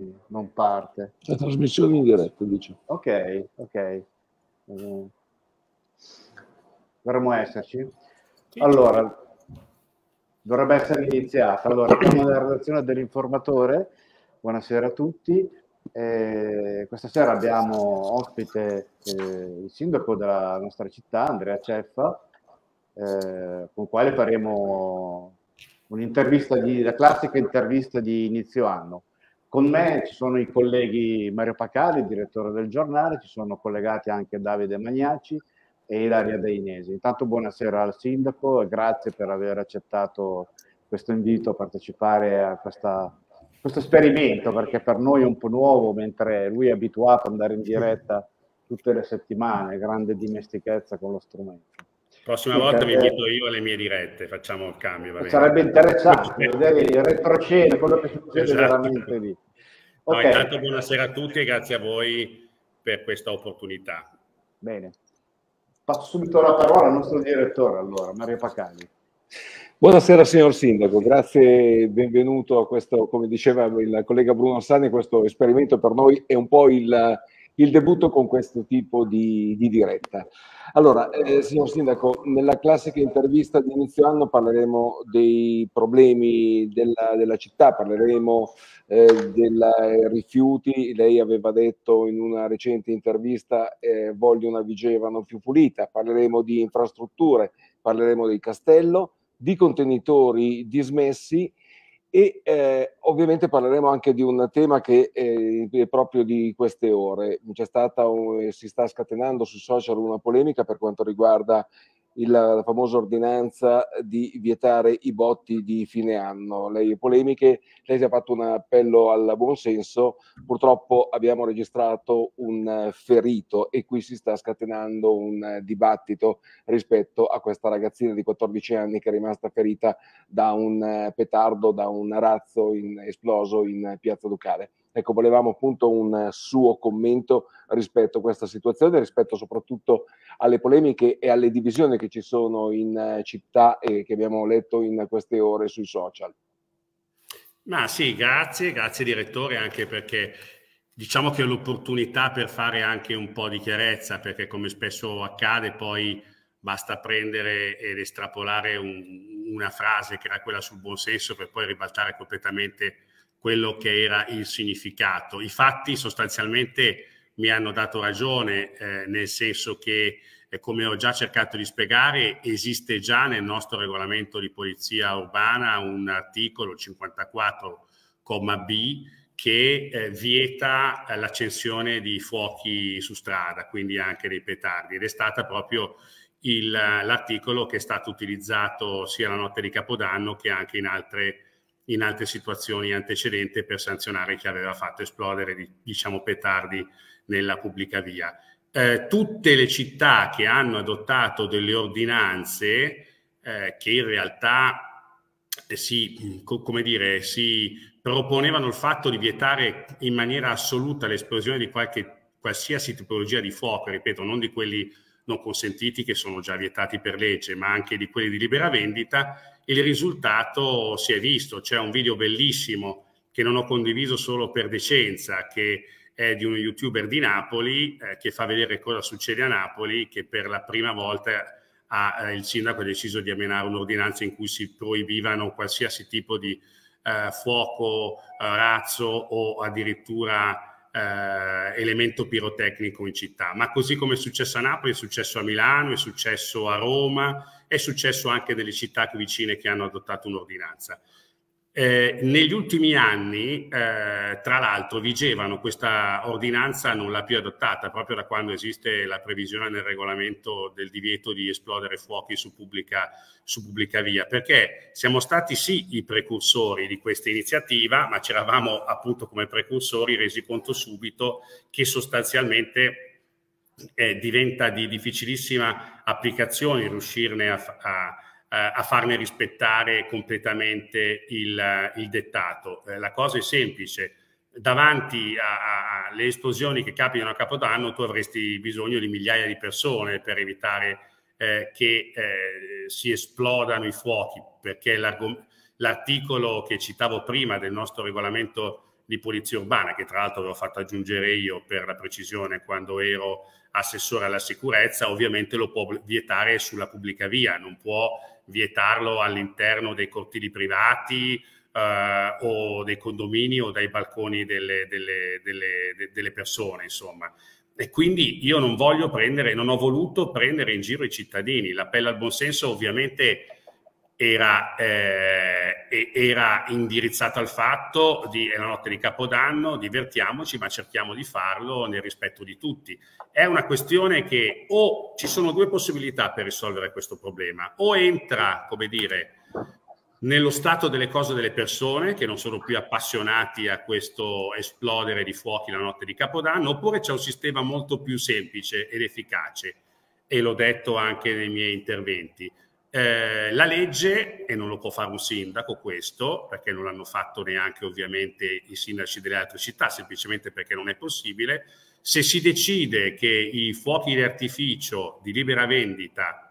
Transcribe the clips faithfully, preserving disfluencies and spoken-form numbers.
non parte. La trasmissione in diretta, dice. Ok, ok. Uh, dovremmo esserci. Allora, dovrebbe essere iniziata. Allora, siamo nella redazione dell'Informatore. Buonasera a tutti. Eh, questa sera abbiamo ospite eh, il sindaco della nostra città, Andrea Ceffa, eh, con il quale faremo un'intervista, di, la classica intervista di inizio anno. Con me ci sono i colleghi Mario Pacali, direttore del giornale, ci sono collegati anche Davide Magnaci e Ilaria Deinesi. Intanto buonasera al sindaco e grazie per aver accettato questo invito a partecipare a questa, questo esperimento, perché per noi è un po' nuovo, mentre lui è abituato ad andare in diretta tutte le settimane, grande dimestichezza con lo strumento. Prossima sì, volta perché... mi invito io alle mie dirette, facciamo il cambio. Va sarebbe interessante vedere il retroscena, quello che succede esatto. veramente lì. Okay. No, intanto buonasera a tutti e grazie a voi per questa opportunità. Bene. Passo subito la parola al nostro direttore, allora, Mario Pacali. Buonasera signor Sindaco, grazie e benvenuto a questo, come diceva il collega Bruno Sani, questo esperimento per noi è un po' il, il debutto con questo tipo di, di diretta. Allora, eh, signor Sindaco, nella classica intervista di inizio anno parleremo dei problemi della, della città, parleremo eh, dei rifiuti. Lei aveva detto in una recente intervista eh, voglio una Vigevano più pulita, parleremo di infrastrutture, parleremo del castello, di contenitori dismessi e eh, ovviamente parleremo anche di un tema che eh, è proprio di queste ore. C'è stata un, si sta scatenando sui social una polemica per quanto riguarda il, la famosa ordinanza di vietare i botti di fine anno. Lei polemiche, lei si è fatto un appello al buonsenso, purtroppo abbiamo registrato un ferito e qui si sta scatenando un dibattito rispetto a questa ragazzina di quattordici anni che è rimasta ferita da un petardo, da un razzo in, esploso in Piazza Ducale. Ecco, volevamo appunto un suo commento rispetto a questa situazione, rispetto soprattutto alle polemiche e alle divisioni che ci sono in città e che abbiamo letto in queste ore sui social. Ma sì, grazie, grazie direttore, anche perché diciamo che è l'opportunità per fare anche un po' di chiarezza, perché come spesso accade poi basta prendere ed estrapolare un, una frase che era quella sul buonsenso per poi ribaltare completamente quello che era il significato. I fatti sostanzialmente mi hanno dato ragione, eh, nel senso che, eh, come ho già cercato di spiegare, esiste già nel nostro regolamento di polizia urbana un articolo cinquantaquattro comma B che eh, vieta eh, l'accensione di fuochi su strada, quindi anche dei petardi, ed è stata proprio l'articolo che è stato utilizzato sia la notte di Capodanno che anche in altre in altre situazioni antecedenti per sanzionare chi aveva fatto esplodere diciamo petardi nella pubblica via. Eh, tutte le città che hanno adottato delle ordinanze eh, che in realtà eh, si, co come dire, si proponevano il fatto di vietare in maniera assoluta l'esplosione di qualche, qualsiasi tipologia di fuoco, ripeto, non di quelli non consentiti che sono già vietati per legge, ma anche di quelli di libera vendita. Il risultato si è visto, c'è un video bellissimo che non ho condiviso solo per decenza, che è di uno youtuber di Napoli eh, che fa vedere cosa succede a Napoli, che per la prima volta ha, eh, il sindaco ha deciso di emanare un'ordinanza in cui si proibivano qualsiasi tipo di eh, fuoco, eh, razzo o addirittura eh, elemento pirotecnico in città. Ma così come è successo a Napoli, è successo a Milano, è successo a Roma, è successo anche nelle città vicine che hanno adottato un'ordinanza. Eh, negli ultimi anni, eh, tra l'altro, vigevano questa ordinanza, non l'ha più adottata, proprio da quando esiste la previsione nel regolamento del divieto di esplodere fuochi su pubblica, su pubblica via, perché siamo stati sì i precursori di questa iniziativa, ma ci eravamo appunto come precursori resi conto subito che sostanzialmente eh, diventa di difficilissima applicazione riuscirne a, a a farne rispettare completamente il, il dettato. Eh, la cosa è semplice: davanti alle esplosioni che capitano a Capodanno tu avresti bisogno di migliaia di persone per evitare eh, che eh, si esplodano i fuochi, perché l'articolo che citavo prima del nostro regolamento di polizia urbana, che tra l'altro avevo fatto aggiungere io per la precisione quando ero assessore alla sicurezza, ovviamente lo può vietare sulla pubblica via, non può vietarlo all'interno dei cortili privati eh, o dei condomini o dai balconi delle, delle, delle, de, delle persone, insomma. E quindi io non voglio prendere, non ho voluto prendere in giro i cittadini. L'appello al buonsenso ovviamente era, eh, era indirizzato al fatto di, è la notte di Capodanno, divertiamoci, ma cerchiamo di farlo nel rispetto di tutti. È una questione che o ci sono due possibilità per risolvere questo problema, o entra, come dire, nello stato delle cose delle persone che non sono più appassionati a questo esplodere di fuochi la notte di Capodanno, oppure c'è un sistema molto più semplice ed efficace, e l'ho detto anche nei miei interventi. Eh, la legge, e non lo può fare un sindaco questo, perché non l'hanno fatto neanche ovviamente i sindaci delle altre città, semplicemente perché non è possibile. Se si decide che i fuochi di artificio di libera vendita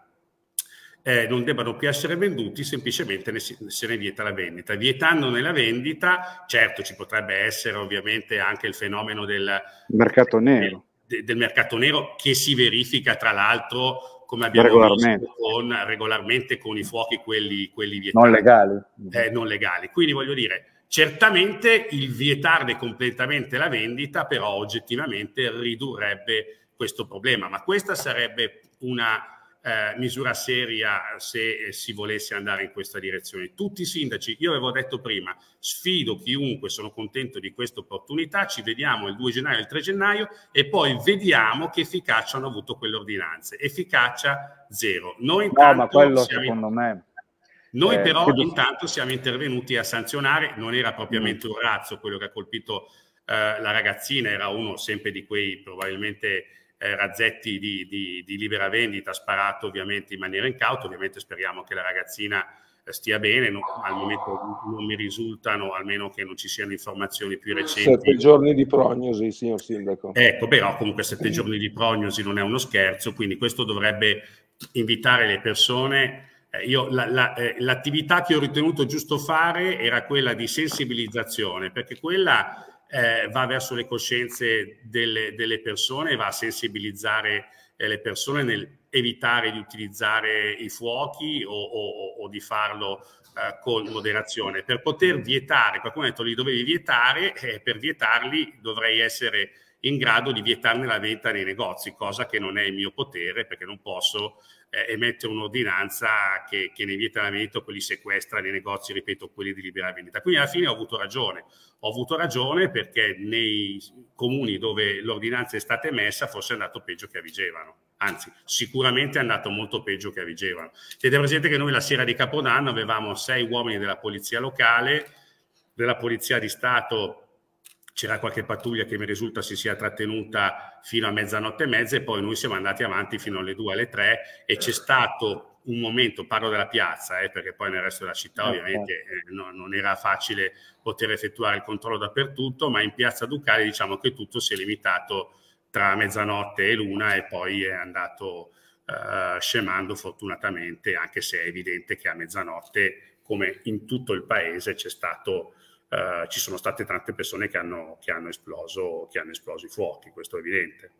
Eh, non debbano più essere venduti, semplicemente ne si, se ne vieta la vendita. Vietandone la vendita, certo ci potrebbe essere ovviamente anche il fenomeno del mercato nero, del, del mercato nero, che si verifica tra l'altro, come abbiamo regolarmente. visto, con, regolarmente con i fuochi quelli, quelli vietati. Non legali. Eh, non legali. Quindi voglio dire, certamente il vietarne completamente la vendita però oggettivamente ridurrebbe questo problema, ma questa sarebbe una Eh, misura seria se eh, si volesse andare in questa direzione. Tutti i sindaci, io avevo detto prima, sfido chiunque, sono contento di questa opportunità, ci vediamo il due gennaio e il tre gennaio e poi vediamo che efficacia hanno avuto quelle ordinanze. Efficacia zero. Noi intanto no, ma quello siamo secondo in... me... Noi eh, però credo... intanto siamo intervenuti a sanzionare, non era propriamente mm. un razzo quello che ha colpito eh, la ragazzina, era uno sempre di quei probabilmente... Eh, razzetti di, di, di libera vendita, sparato ovviamente in maniera incauta. Ovviamente speriamo che la ragazzina eh, stia bene, no, al momento non mi risultano, almeno che non ci siano informazioni più recenti. Sette giorni di prognosi, signor Sindaco. Ecco, però comunque sette giorni di prognosi non è uno scherzo, quindi questo dovrebbe invitare le persone. Eh, io la, la, eh, l'attività che ho ritenuto giusto fare era quella di sensibilizzazione, perché quella Eh, va verso le coscienze delle, delle persone, va a sensibilizzare eh, le persone nel evitare di utilizzare i fuochi o, o, o di farlo eh, con moderazione. Per poter vietare, qualcuno ha detto li dovevi vietare, eh, per vietarli dovrei essere in grado di vietarne la vendita nei negozi, cosa che non è il mio potere, perché non posso eh, emettere un'ordinanza che, che ne vieta la vendita o quelli sequestra nei negozi, ripeto, quelli di libera vendita. Quindi alla fine ho avuto ragione. Ho avuto ragione perché nei comuni dove l'ordinanza è stata emessa forse è andato peggio che a Vigevano. Anzi, sicuramente è andato molto peggio che a Vigevano. Tenete presente che noi la sera di Capodanno avevamo sei uomini della polizia locale, della polizia di Stato. C'era qualche pattuglia che mi risulta si sia trattenuta fino a mezzanotte e mezza e poi noi siamo andati avanti fino alle due, alle tre e c'è stato un momento, parlo della piazza, eh, perché poi nel resto della città ovviamente eh, no, non era facile poter effettuare il controllo dappertutto, ma in piazza Ducale diciamo che tutto si è limitato tra mezzanotte e l'una e poi è andato eh, scemando fortunatamente, anche se è evidente che a mezzanotte, come in tutto il paese, c'è stato Uh, ci sono state tante persone che hanno, che hanno esploso, che hanno esploso i fuochi, questo è evidente.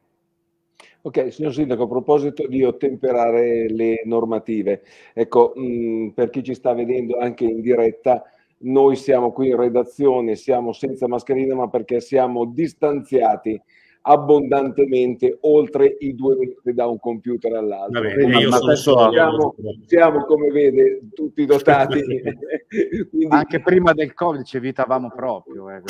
Ok, signor Sindaco, a proposito di ottemperare le normative, ecco, mh, per chi ci sta vedendo anche in diretta, noi siamo qui in redazione, siamo senza mascherina, ma perché siamo distanziati abbondantemente oltre i due metri da un computer all'altro. Vabbè, io ma sono solo... siamo, siamo, come vede, tutti dotati. Quindi... Anche prima del Covid ci evitavamo proprio. Eh,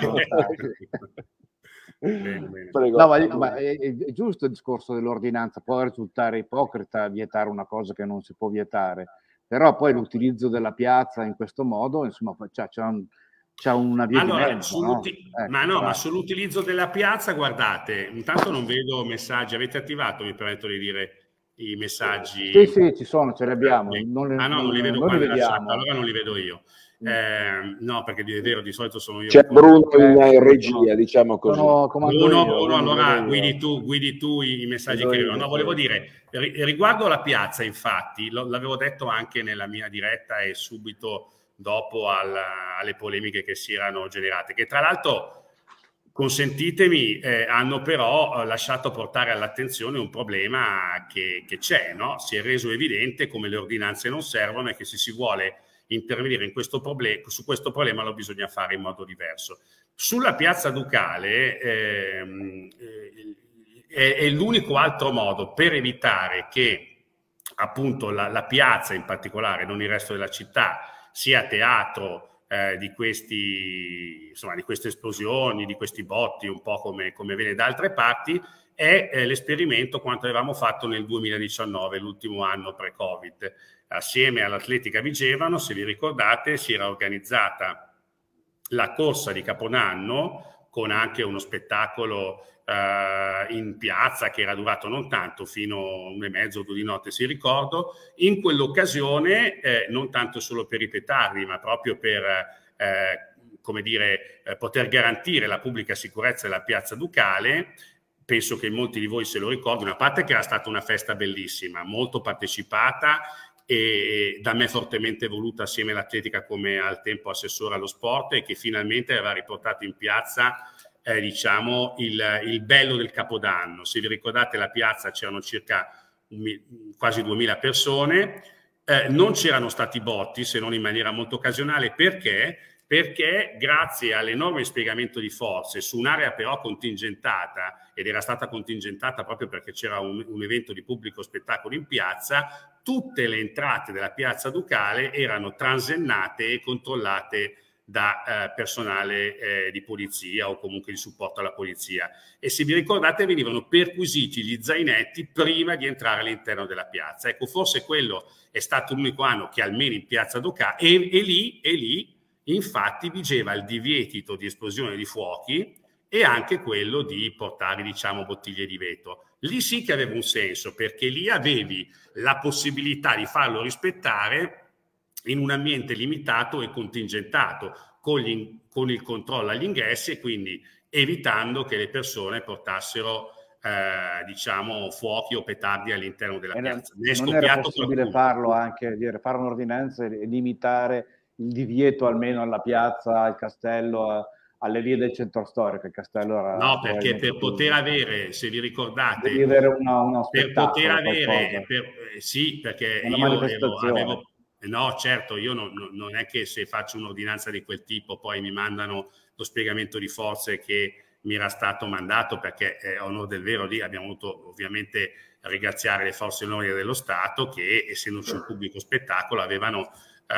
bene, bene. Prego, no, ma, ma è, è giusto il discorso dell'ordinanza, può risultare ipocrita vietare una cosa che non si può vietare, però poi l'utilizzo della piazza in questo modo, insomma, c'è, c'è un... c'è una via allora, di mezzo, no? Ecco, ma no, bravo. Ma sull'utilizzo della piazza, guardate, intanto non vedo messaggi, avete attivato, mi permetto di dire, i messaggi? Sì, sì, ci sono, ce li abbiamo. Non li, ah no, non, non li vedo non qua li nella vediamo. chat, allora non li vedo io. Eh, no, perché è vero, di solito sono io. C'è Bruno in eh, regia, diciamo così. Bruno, Bruno, allora guidi tu, guidi tu i, i messaggi che arrivano. No, volevo dire, riguardo la piazza, infatti, l'avevo detto anche nella mia diretta e subito dopo al, alle polemiche che si erano generate, che tra l'altro, consentitemi, eh, hanno però eh, lasciato portare all'attenzione un problema che, che c'è, no? Si è reso evidente come le ordinanze non servono e che se si vuole intervenire in questo problem- su questo problema lo bisogna fare in modo diverso. Sulla Piazza Ducale ehm, eh, è, è l'unico altro modo per evitare che appunto la, la piazza in particolare, non il resto della città, sia teatro Eh, di, questi, insomma, di queste esplosioni, di questi botti, un po' come, come viene da altre parti, è eh, l'esperimento quanto avevamo fatto nel duemiladiciannove, l'ultimo anno pre-Covid. Assieme all'Atletica Vigevano, se vi ricordate, si era organizzata la corsa di Capodanno con anche uno spettacolo eh, in piazza che era durato non tanto, fino a un e mezzo, due di notte, si ricordo. In quell'occasione, eh, non tanto solo per i petardi, ma proprio per eh, come dire, eh, poter garantire la pubblica sicurezza della Piazza Ducale, penso che molti di voi se lo ricordino, a parte che era stata una festa bellissima, molto partecipata e da me fortemente voluta assieme all'Atletica come al tempo assessore allo sport, e che finalmente aveva riportato in piazza eh, diciamo il, il bello del Capodanno. Se vi ricordate, la piazza c'erano circa un, quasi duemila persone, eh, non c'erano stati botti se non in maniera molto occasionale. Perché? Perché grazie all'enorme spiegamento di forze su un'area però contingentata, ed era stata contingentata proprio perché c'era un, un evento di pubblico spettacolo in piazza, tutte le entrate della Piazza Ducale erano transennate e controllate da eh, personale eh, di polizia o comunque di supporto alla polizia, e se vi ricordate venivano perquisiti gli zainetti prima di entrare all'interno della piazza. Ecco, forse quello è stato l'unico anno che almeno in Piazza Ducale, e, e lì, e lì infatti vigeva il divieto di esplosione di fuochi e anche quello di portare, diciamo, bottiglie di vetro. Lì sì che aveva un senso, perché lì avevi la possibilità di farlo rispettare in un ambiente limitato e contingentato, con, gli, con il controllo agli ingressi, e quindi evitando che le persone portassero eh, diciamo fuochi o petardi all'interno della era, piazza. Ne è non era possibile qualcuno. farlo anche, dire, fare un'ordinanza e limitare il divieto almeno alla piazza, al castello, a, alle vie del centro storico. Il castello era no, perché per poter avere, se vi ricordate, devi avere una, uno per poter avere, per, eh, sì, perché una io manifestazione. avevo, no, certo, io non, non è che se faccio un'ordinanza di quel tipo poi mi mandano lo spiegamento di forze che mi era stato mandato, perché eh, a onor del vero lì abbiamo avuto ovviamente ringraziare le forze dell'ordine dello Stato che, essendoci un pubblico spettacolo, avevano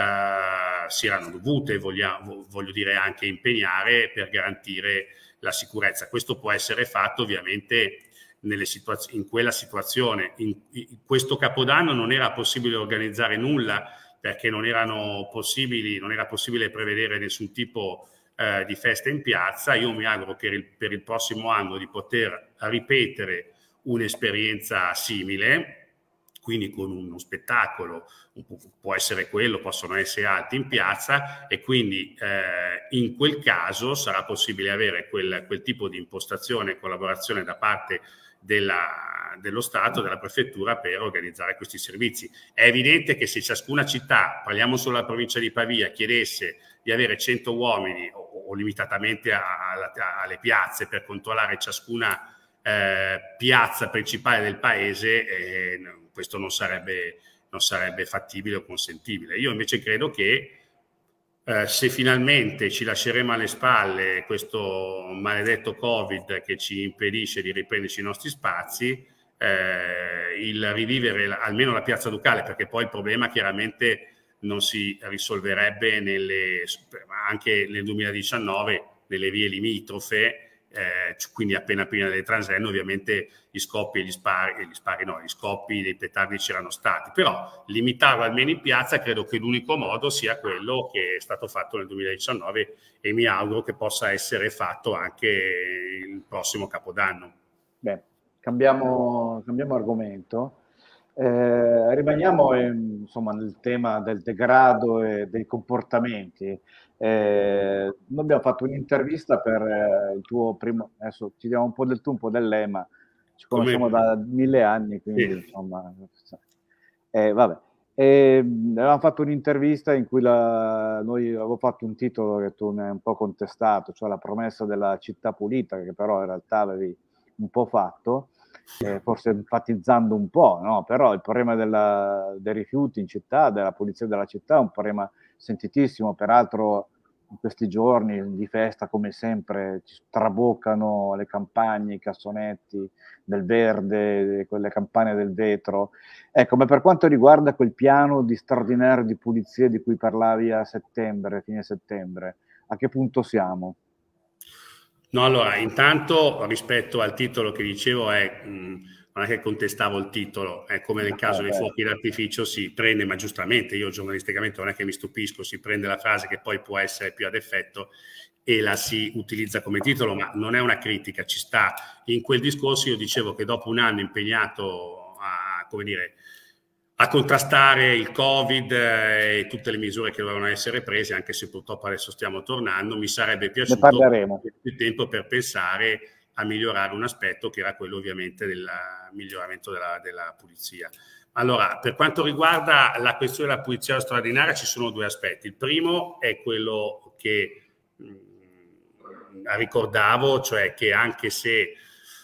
eh, si erano dovute, voglio, voglio dire, anche impegnare per garantire la sicurezza. Questo può essere fatto ovviamente nelle situazio- in quella situazione. In, in questo Capodanno non era possibile organizzare nulla, perché non erano possibili, non era possibile prevedere nessun tipo eh, di festa in piazza. Io mi auguro che il, per il prossimo anno di poter ripetere un'esperienza simile, quindi con uno spettacolo, può essere quello, possono essere altri in piazza, e quindi eh, in quel caso sarà possibile avere quel, quel tipo di impostazione e collaborazione da parte della, dello Stato, della prefettura, per organizzare questi servizi. È evidente che se ciascuna città, parliamo solo della provincia di Pavia, chiedesse di avere cento uomini o, o limitatamente a, a, alle piazze per controllare ciascuna eh, piazza principale del paese, eh, questo non sarebbe, non sarebbe fattibile o consentibile. Io invece credo che eh, se finalmente ci lasceremo alle spalle questo maledetto Covid che ci impedisce di riprenderci i nostri spazi, eh, il rivivere la, almeno la Piazza Ducale, perché poi il problema chiaramente non si risolverebbe nelle, anche nel duemiladiciannove nelle vie limitrofe, eh, quindi appena prima delle Transenne, ovviamente gli scoppi e gli spari, gli spari no, gli scoppi dei petardi c'erano stati, però limitarlo almeno in piazza credo che l'unico modo sia quello che è stato fatto nel duemiladiciannove, e mi auguro che possa essere fatto anche il prossimo Capodanno. Beh, cambiamo, cambiamo argomento. Eh, rimaniamo in, insomma, nel tema del degrado e dei comportamenti. Eh, noi abbiamo fatto un'intervista per eh, il tuo primo, adesso ci diamo un po' del tu, un po' del lei, ma ci conosciamo Come... da mille anni, quindi sì. Insomma, eh, vabbè. E avevamo fatto un'intervista in cui la, noi avevo fatto un titolo che tu mi hai un po' contestato, cioè la promessa della città pulita, che però in realtà avevi un po' fatto, eh, forse enfatizzando un po', no? Però il problema della, dei rifiuti in città, della pulizia della città, è un problema sentitissimo. Peraltro in questi giorni di festa, come sempre, ci traboccano le campagne, i cassonetti del verde, quelle campane del vetro. Ecco, ma per quanto riguarda quel piano di straordinario di pulizia di cui parlavi a settembre, fine settembre, a che punto siamo? No, allora, intanto rispetto al titolo che dicevo, è, mh, non è che contestavo il titolo, è come nel caso Ah, dei fuochi d'artificio, si prende, ma giustamente, io giornalisticamente non è che mi stupisco, si prende la frase che poi può essere più ad effetto e la si utilizza come titolo, ma non è una critica, ci sta. In quel discorso io dicevo che dopo un anno impegnato a, come dire, a contrastare il Covid e tutte le misure che dovevano essere prese, anche se purtroppo adesso stiamo tornando, mi sarebbe piaciuto più tempo per pensare a migliorare un aspetto che era quello ovviamente del miglioramento della, della pulizia. Allora, per quanto riguarda la questione della pulizia straordinaria, ci sono due aspetti. Il primo è quello che mh, ricordavo, cioè che anche se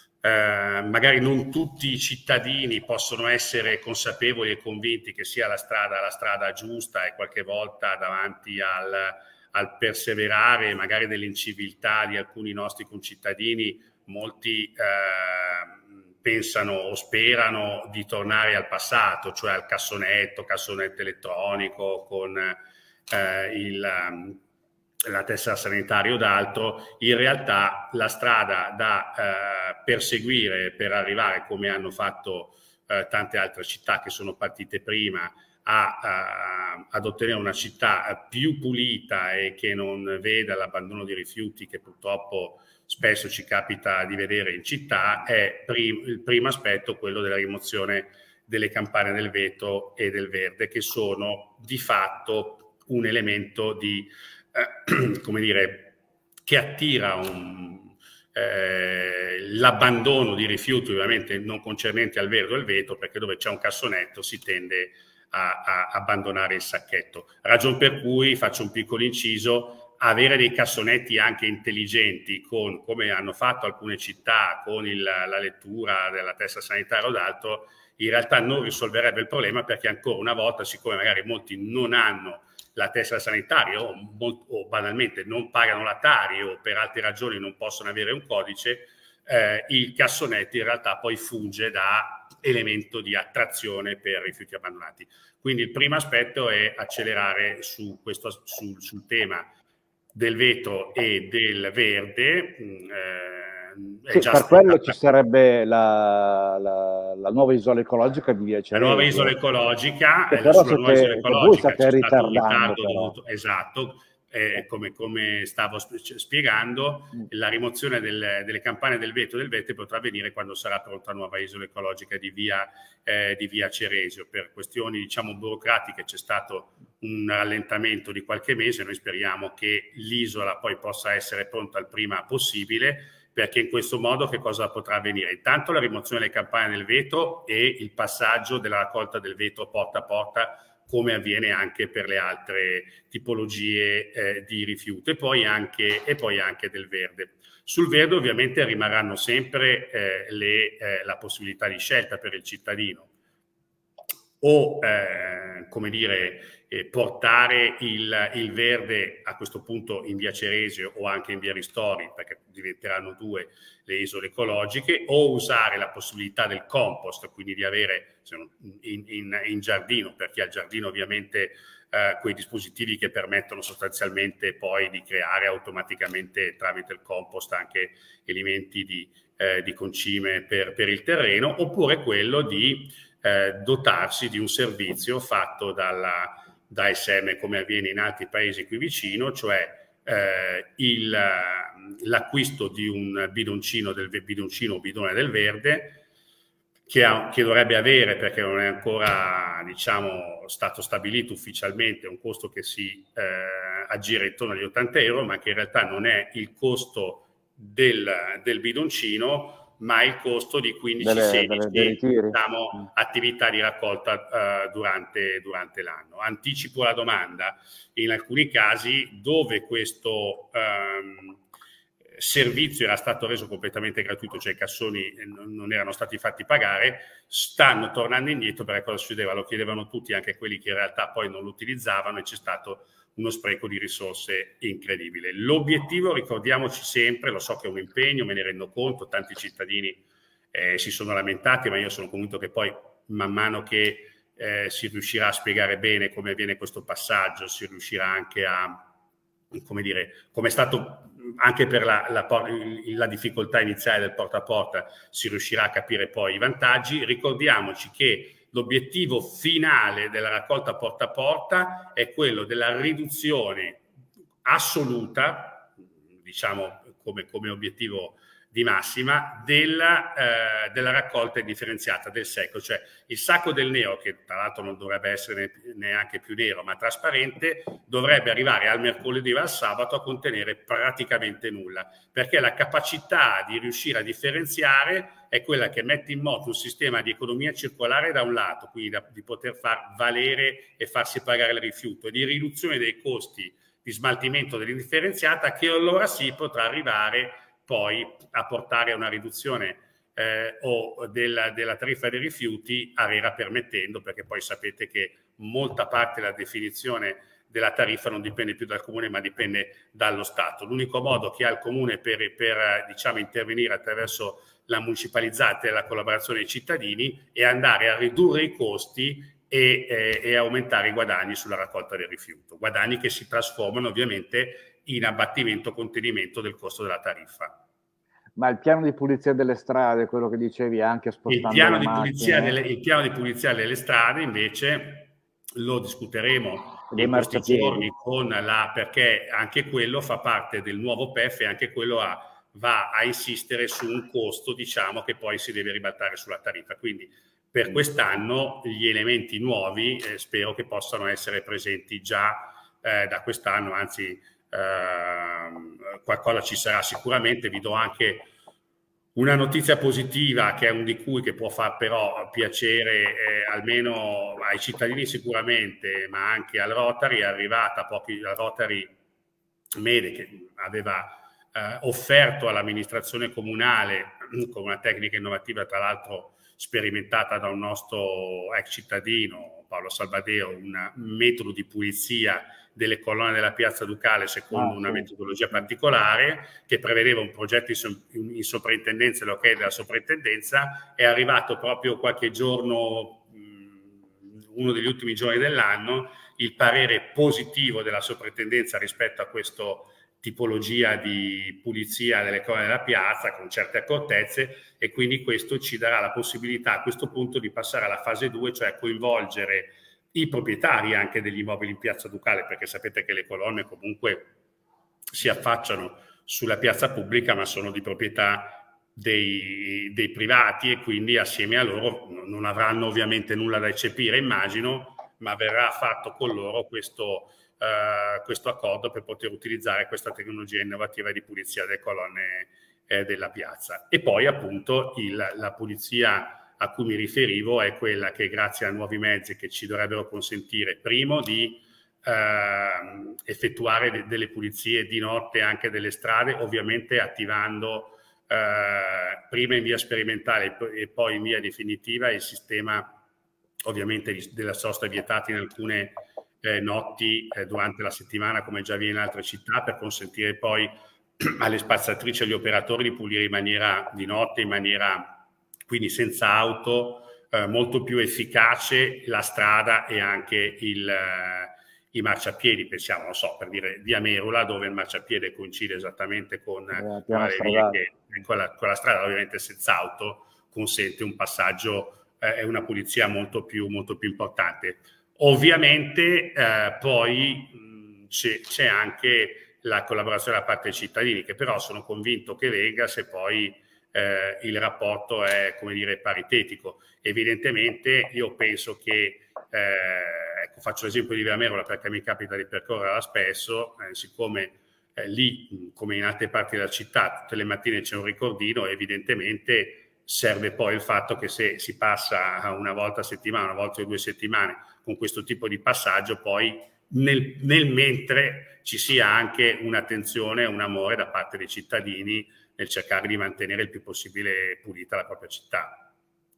Eh, magari non tutti i cittadini possono essere consapevoli e convinti che sia la strada la strada giusta, e qualche volta davanti al, al perseverare magari dell'inciviltà di alcuni nostri concittadini molti eh, pensano o sperano di tornare al passato, cioè al cassonetto, cassonetto elettronico con eh, il la tessera sanitaria o d'altro. In realtà la strada da eh, perseguire per arrivare, come hanno fatto eh, tante altre città che sono partite prima, a, a, ad ottenere una città più pulita e che non veda l'abbandono di rifiuti che purtroppo spesso ci capita di vedere in città, è prim- il primo aspetto quello della rimozione delle campane del vetro e del verde, che sono di fatto un elemento di Eh, come dire, che attira un, eh, l'abbandono di rifiuti, ovviamente non concernenti al verde o al vetro, perché dove c'è un cassonetto si tende a, a abbandonare il sacchetto. Ragion per cui, faccio un piccolo inciso, avere dei cassonetti anche intelligenti, con, come hanno fatto alcune città, con il, la lettura della tessera sanitaria o d'altro, in realtà non risolverebbe il problema, perché ancora una volta, siccome magari molti non hanno la tessera sanitaria o, o banalmente non pagano la Tari o per altre ragioni non possono avere un codice, eh, il cassonetto in realtà poi funge da elemento di attrazione per rifiuti abbandonati. Quindi il primo aspetto è accelerare su questo, sul, sul tema del vetro e del verde. Eh, Sì, per stata... quello ci sarebbe la, la, la nuova isola ecologica di Via Ceresio. La nuova isola ecologica, che eh, però sulla nuova isola ecologica c'è stato un ritardo dovuto, esatto, eh, come, come stavo spiegando, mm. la rimozione del, delle campane del vetro e del verde potrà avvenire quando sarà pronta la nuova isola ecologica di Via, eh, di Via Ceresio. Per questioni, diciamo, burocratiche c'è stato un rallentamento di qualche mese, noi speriamo che l'isola poi possa essere pronta il prima possibile, perché in questo modo che cosa potrà avvenire? Intanto la rimozione delle campane del vetro e il passaggio della raccolta del vetro porta a porta, come avviene anche per le altre tipologie eh, di rifiuto, e poi, anche, e poi anche del verde. Sul verde ovviamente rimarranno sempre eh, le, eh, la possibilità di scelta per il cittadino, o eh, come dire eh, portare il, il verde a questo punto in Via Ceresio o anche in Via Ristori, perché diventeranno due le isole ecologiche, o usare la possibilità del compost, quindi di avere in, in, in giardino, per chi ha il giardino ovviamente eh, quei dispositivi che permettono sostanzialmente poi di creare automaticamente tramite il compost anche elementi di, eh, di concime per, per il terreno, oppure quello di Eh, dotarsi di un servizio fatto dalla, da A S M, come avviene in altri paesi qui vicino, cioè eh, il, l'acquisto di un bidoncino del bidoncino o bidone del verde che, ha, che dovrebbe avere, perché non è ancora, diciamo, stato stabilito ufficialmente, un costo che si eh, aggira intorno agli ottanta euro, ma che in realtà non è il costo del, del bidoncino, ma il costo di quindici sedici diciamo, attività di raccolta uh, durante, durante l'anno. Anticipo la domanda, in alcuni casi dove questo um, servizio era stato reso completamente gratuito, cioè i cassoni non erano stati fatti pagare, stanno tornando indietro perché cosa succedeva? Lo chiedevano tutti, anche quelli che in realtà poi non lo utilizzavano, e c'è stato uno spreco di risorse incredibile. L'obiettivo, ricordiamoci sempre, lo so che è un impegno, me ne rendo conto, tanti cittadini eh, si sono lamentati, ma io sono convinto che poi man mano che eh, si riuscirà a spiegare bene come avviene questo passaggio, si riuscirà anche a, come dire, come è stato anche per la, la, la difficoltà iniziale del porta a porta, si riuscirà a capire poi i vantaggi. Ricordiamoci che l'obiettivo finale della raccolta porta a porta è quello della riduzione assoluta, diciamo come, come obiettivo di massima, della, eh, della raccolta indifferenziata del secco, cioè il sacco del nero, che tra l'altro non dovrebbe essere neanche più nero ma trasparente, dovrebbe arrivare al mercoledì o al sabato a contenere praticamente nulla, perché la capacità di riuscire a differenziare è quella che mette in moto un sistema di economia circolare da un lato, quindi da, di poter far valere e farsi pagare il rifiuto, e di riduzione dei costi di smaltimento dell'indifferenziata, che allora sì potrà arrivare poi a portare a una riduzione eh, o della, della tariffa dei rifiuti, ARERA permettendo, perché poi sapete che molta parte della definizione della tariffa non dipende più dal comune ma dipende dallo Stato. L'unico modo che ha il comune per, per diciamo, intervenire attraverso la municipalizzata e la collaborazione dei cittadini è andare a ridurre i costi e, eh, e aumentare i guadagni sulla raccolta del rifiuto, guadagni che si trasformano ovviamente in abbattimento, contenimento del costo della tariffa. Ma il piano di pulizia delle strade, quello che dicevi, anche spostando il piano le di pulizia macchine... delle, il piano di pulizia delle strade invece lo discuteremo dei in questi marciapiedi. giorni con la, perché anche quello fa parte del nuovo P E F e anche quello ha, va a insistere su un costo, diciamo, che poi si deve ribaltare sulla tariffa. Quindi per quest'anno gli elementi nuovi eh, spero che possano essere presenti già eh, da quest'anno, anzi Uh, qualcosa ci sarà sicuramente. Vi do anche una notizia positiva che è un di cui che può far però piacere eh, almeno ai cittadini sicuramente, ma anche al Rotary. È arrivata pochi, al Rotary Mede, che aveva eh, offerto all'amministrazione comunale con una tecnica innovativa tra l'altro sperimentata da un nostro ex cittadino Paolo Salvadeo, un metodo di pulizia delle colonne della Piazza Ducale secondo ah, una sì. metodologia particolare, che prevedeva un progetto in, so in soprintendenza, l'ok della soprintendenza. È arrivato proprio qualche giorno, mh, uno degli ultimi giorni dell'anno, il parere positivo della soprintendenza rispetto a questa tipologia di pulizia delle colonne della piazza con certe accortezze, e quindi questo ci darà la possibilità a questo punto di passare alla fase due, cioè coinvolgere i proprietari anche degli immobili in Piazza Ducale, perché sapete che le colonne comunque si affacciano sulla piazza pubblica ma sono di proprietà dei, dei privati, e quindi assieme a loro non avranno ovviamente nulla da eccepire, immagino, ma verrà fatto con loro questo, uh, questo accordo per poter utilizzare questa tecnologia innovativa di pulizia delle colonne eh, della piazza. E poi appunto il, la pulizia a cui mi riferivo è quella che, grazie a nuovi mezzi che ci dovrebbero consentire, primo, di eh, effettuare de delle pulizie di notte anche delle strade, ovviamente attivando eh, prima in via sperimentale e poi in via definitiva il sistema ovviamente di, della sosta vietata in alcune eh, notti eh, durante la settimana, come già avviene in altre città, per consentire poi alle spazzatrici e agli operatori di pulire in maniera di notte, in maniera quindi senza auto, eh, molto più efficace la strada e anche il, eh, i marciapiedi. Pensiamo, non so, per dire via Merula, dove il marciapiede coincide esattamente con, eh, con, le vie che, con, la, con la strada, ovviamente senza auto, consente un passaggio e eh, una pulizia molto più, molto più importante. Ovviamente eh, poi c'è anche la collaborazione da parte dei cittadini, che però sono convinto che venga se poi Eh, il rapporto è, come dire, paritetico. Evidentemente io penso che, eh, ecco, faccio l'esempio di Via Merola perché mi capita di percorrerla spesso, eh, siccome eh, lì, come in altre parti della città, tutte le mattine c'è un ricordino, evidentemente serve poi il fatto che se si passa una volta a settimana, una volta o due settimane con questo tipo di passaggio, poi nel, nel mentre ci sia anche un'attenzione e un amore da parte dei cittadini nel cercare di mantenere il più possibile pulita la propria città.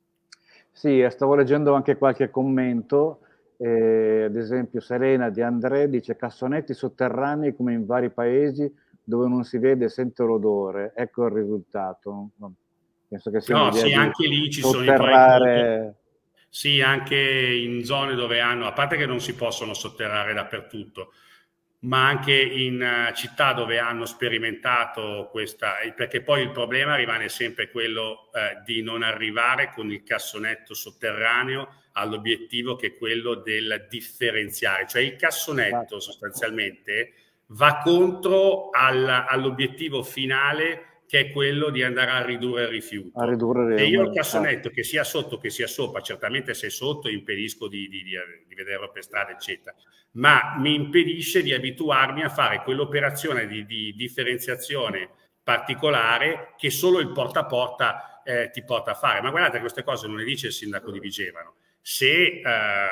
Sì, stavo leggendo anche qualche commento, eh, ad esempio Serena di André dice cassonetti sotterranei come in vari paesi dove non si vede e sente l'odore, ecco il risultato. Penso che sia no, un'idea sì, anche lì ci sotterrare... sono i tuoi... Sì, anche in zone dove hanno, a parte che non si possono sotterrare dappertutto, ma anche in uh, città dove hanno sperimentato questa, perché poi il problema rimane sempre quello uh, di non arrivare con il cassonetto sotterraneo all'obiettivo che è quello del differenziare, cioè il cassonetto sostanzialmente va contro al, all'obiettivo finale che è quello di andare a ridurre il rifiuto. A ridurre se io il cassonetto che sia sotto che sia sopra, certamente se è sotto impedisco di, di, di, di vederlo per strada eccetera, ma mi impedisce di abituarmi a fare quell'operazione di, di differenziazione particolare che solo il porta a porta eh, ti porta a fare. Ma guardate, queste cose non le dice il sindaco di Vigevano. Se eh,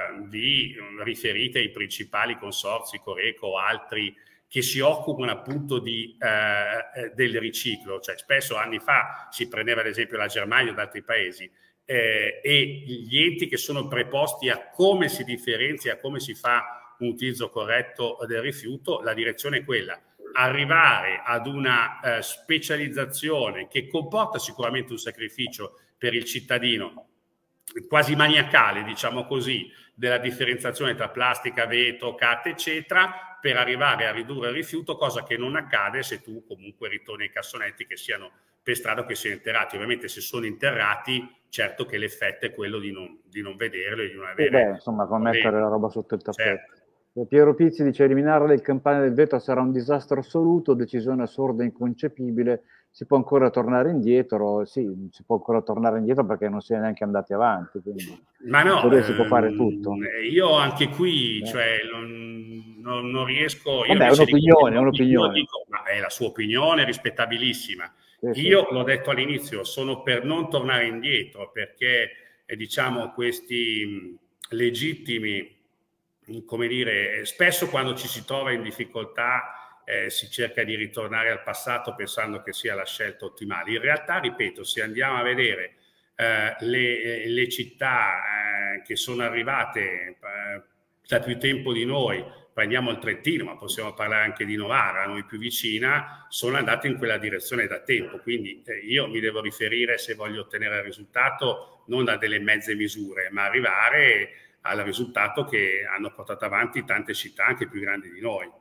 vi riferite ai principali consorzi, Coreco o altri, che si occupano appunto di, eh, del riciclo, cioè spesso anni fa si prendeva ad esempio la Germania o da altri paesi, eh, e gli enti che sono preposti a come si differenzia, a come si fa un utilizzo corretto del rifiuto, la direzione è quella, arrivare ad una eh, specializzazione che comporta sicuramente un sacrificio per il cittadino, quasi maniacale, diciamo così, della differenziazione tra plastica, vetro, carta, eccetera, per arrivare a ridurre il rifiuto, cosa che non accade se tu comunque ritorni ai cassonetti che siano per strada o che siano interrati. Ovviamente se sono interrati, certo che l'effetto è quello di non, di non vederlo e di non avere... Beh, insomma, come mettere la roba sotto il tappeto. Certo. Piero Pizzi dice eliminare le campane del vetro sarà un disastro assoluto, decisione assurda e inconcepibile, si può ancora tornare indietro, sì, si può ancora tornare indietro perché non si è neanche andati avanti, quindi ma no, ehm, si può fare tutto. Io anche qui, eh. cioè, non, non, non riesco... Vabbè, è un'opinione, è un'opinione. Ma è la sua opinione, rispettabilissima. Sì, io sì. l'ho detto all'inizio, sono per non tornare indietro, perché eh, diciamo questi legittimi, come dire, spesso quando ci si trova in difficoltà eh, si cerca di ritornare al passato pensando che sia la scelta ottimale. In realtà, ripeto, se andiamo a vedere eh, le, le città eh, che sono arrivate eh, da più tempo di noi, prendiamo il Trentino, ma possiamo parlare anche di Novara, a noi più vicina, sono andate in quella direzione da tempo. Quindi eh, io mi devo riferire, se voglio ottenere il risultato, non a delle mezze misure, ma arrivare al risultato che hanno portato avanti tante città anche più grandi di noi.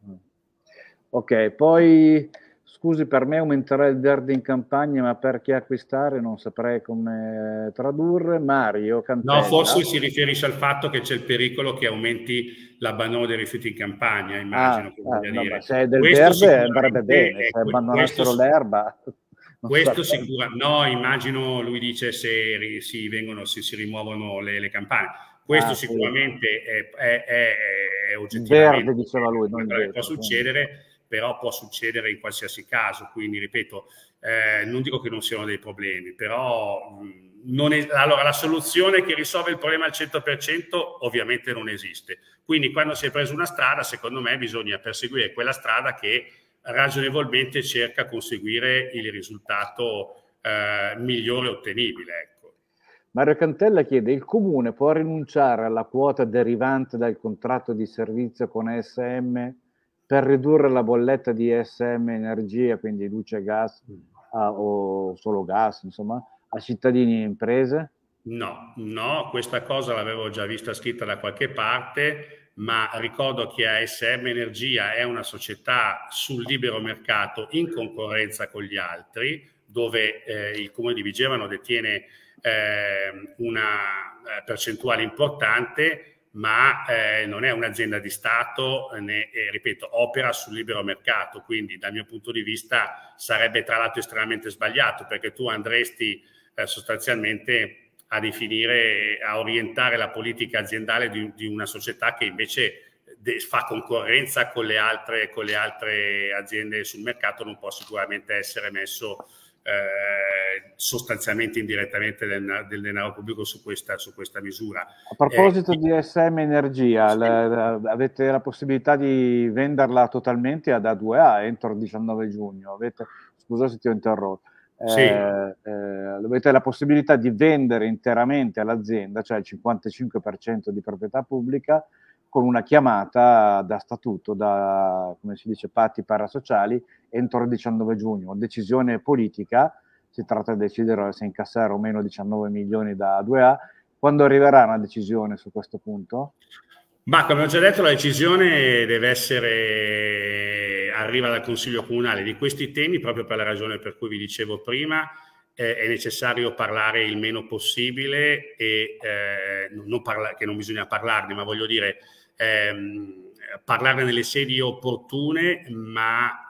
Ok, poi scusi, per me aumenterà il verde in campagna, ma per chi acquistare non saprei come tradurre. Mario Cantella. No, forse si riferisce al fatto che c'è il pericolo che aumenti l'abbandono dei rifiuti in campagna, immagino. Ah, che eh, no, dire. se è del Questo verde andrebbe bene, se questo, abbandonassero l'erba. Questo sicuramente, no, immagino, lui dice se si, vengono, se si rimuovono le, le campane. Questo ah, sicuramente sì. è, è, è, è oggettivamente verde, diceva lui, non verde, vetro, può succedere, quindi. Però può succedere in qualsiasi caso. Quindi, ripeto, eh, non dico che non siano dei problemi, però mh, non è, allora, la soluzione che risolve il problema al cento per cento ovviamente non esiste. Quindi quando si è preso una strada, secondo me bisogna perseguire quella strada che ragionevolmente cerca di conseguire il risultato eh, migliore ottenibile. Ecco. Mario Cantella chiede: il comune può rinunciare alla quota derivante dal contratto di servizio con E S M per ridurre la bolletta di E S M Energia, quindi luce e gas a, o solo gas, insomma, a cittadini e imprese? No, no, questa cosa l'avevo già vista scritta da qualche parte, ma ricordo che A S M Energia è una società sul libero mercato in concorrenza con gli altri, dove eh, il Comune di Vigevano detiene eh, una percentuale importante, ma eh, non è un'azienda di Stato, né, eh, ripeto, opera sul libero mercato, quindi dal mio punto di vista sarebbe tra l'altro estremamente sbagliato, perché tu andresti eh, sostanzialmente a definire, a orientare la politica aziendale di, di una società che invece fa concorrenza con le, altre, con le altre aziende sul mercato, non può sicuramente essere messo eh, sostanzialmente indirettamente del, del denaro pubblico su questa, su questa misura. A proposito eh, di S M Energia, sì. la, la, avete la possibilità di venderla totalmente ad A due A entro il diciannove giugno? Avete, scusa se ti ho interrotto. Sì. Eh, eh, avete la possibilità di vendere interamente all'azienda, cioè il cinquantacinque per cento di proprietà pubblica, con una chiamata da statuto, da, come si dice, patti parasociali, entro il diciannove giugno. Decisione politica, si tratta di decidere se incassare o meno diciannove milioni da A due A. Quando arriverà una decisione su questo punto? Ma come ho già detto, la decisione deve essere, arriva dal Consiglio Comunale. Di questi temi, proprio per la ragione per cui vi dicevo prima, eh, è necessario parlare il meno possibile e eh, non parla, che non bisogna parlarne, ma voglio dire ehm, parlarne nelle sedi opportune, ma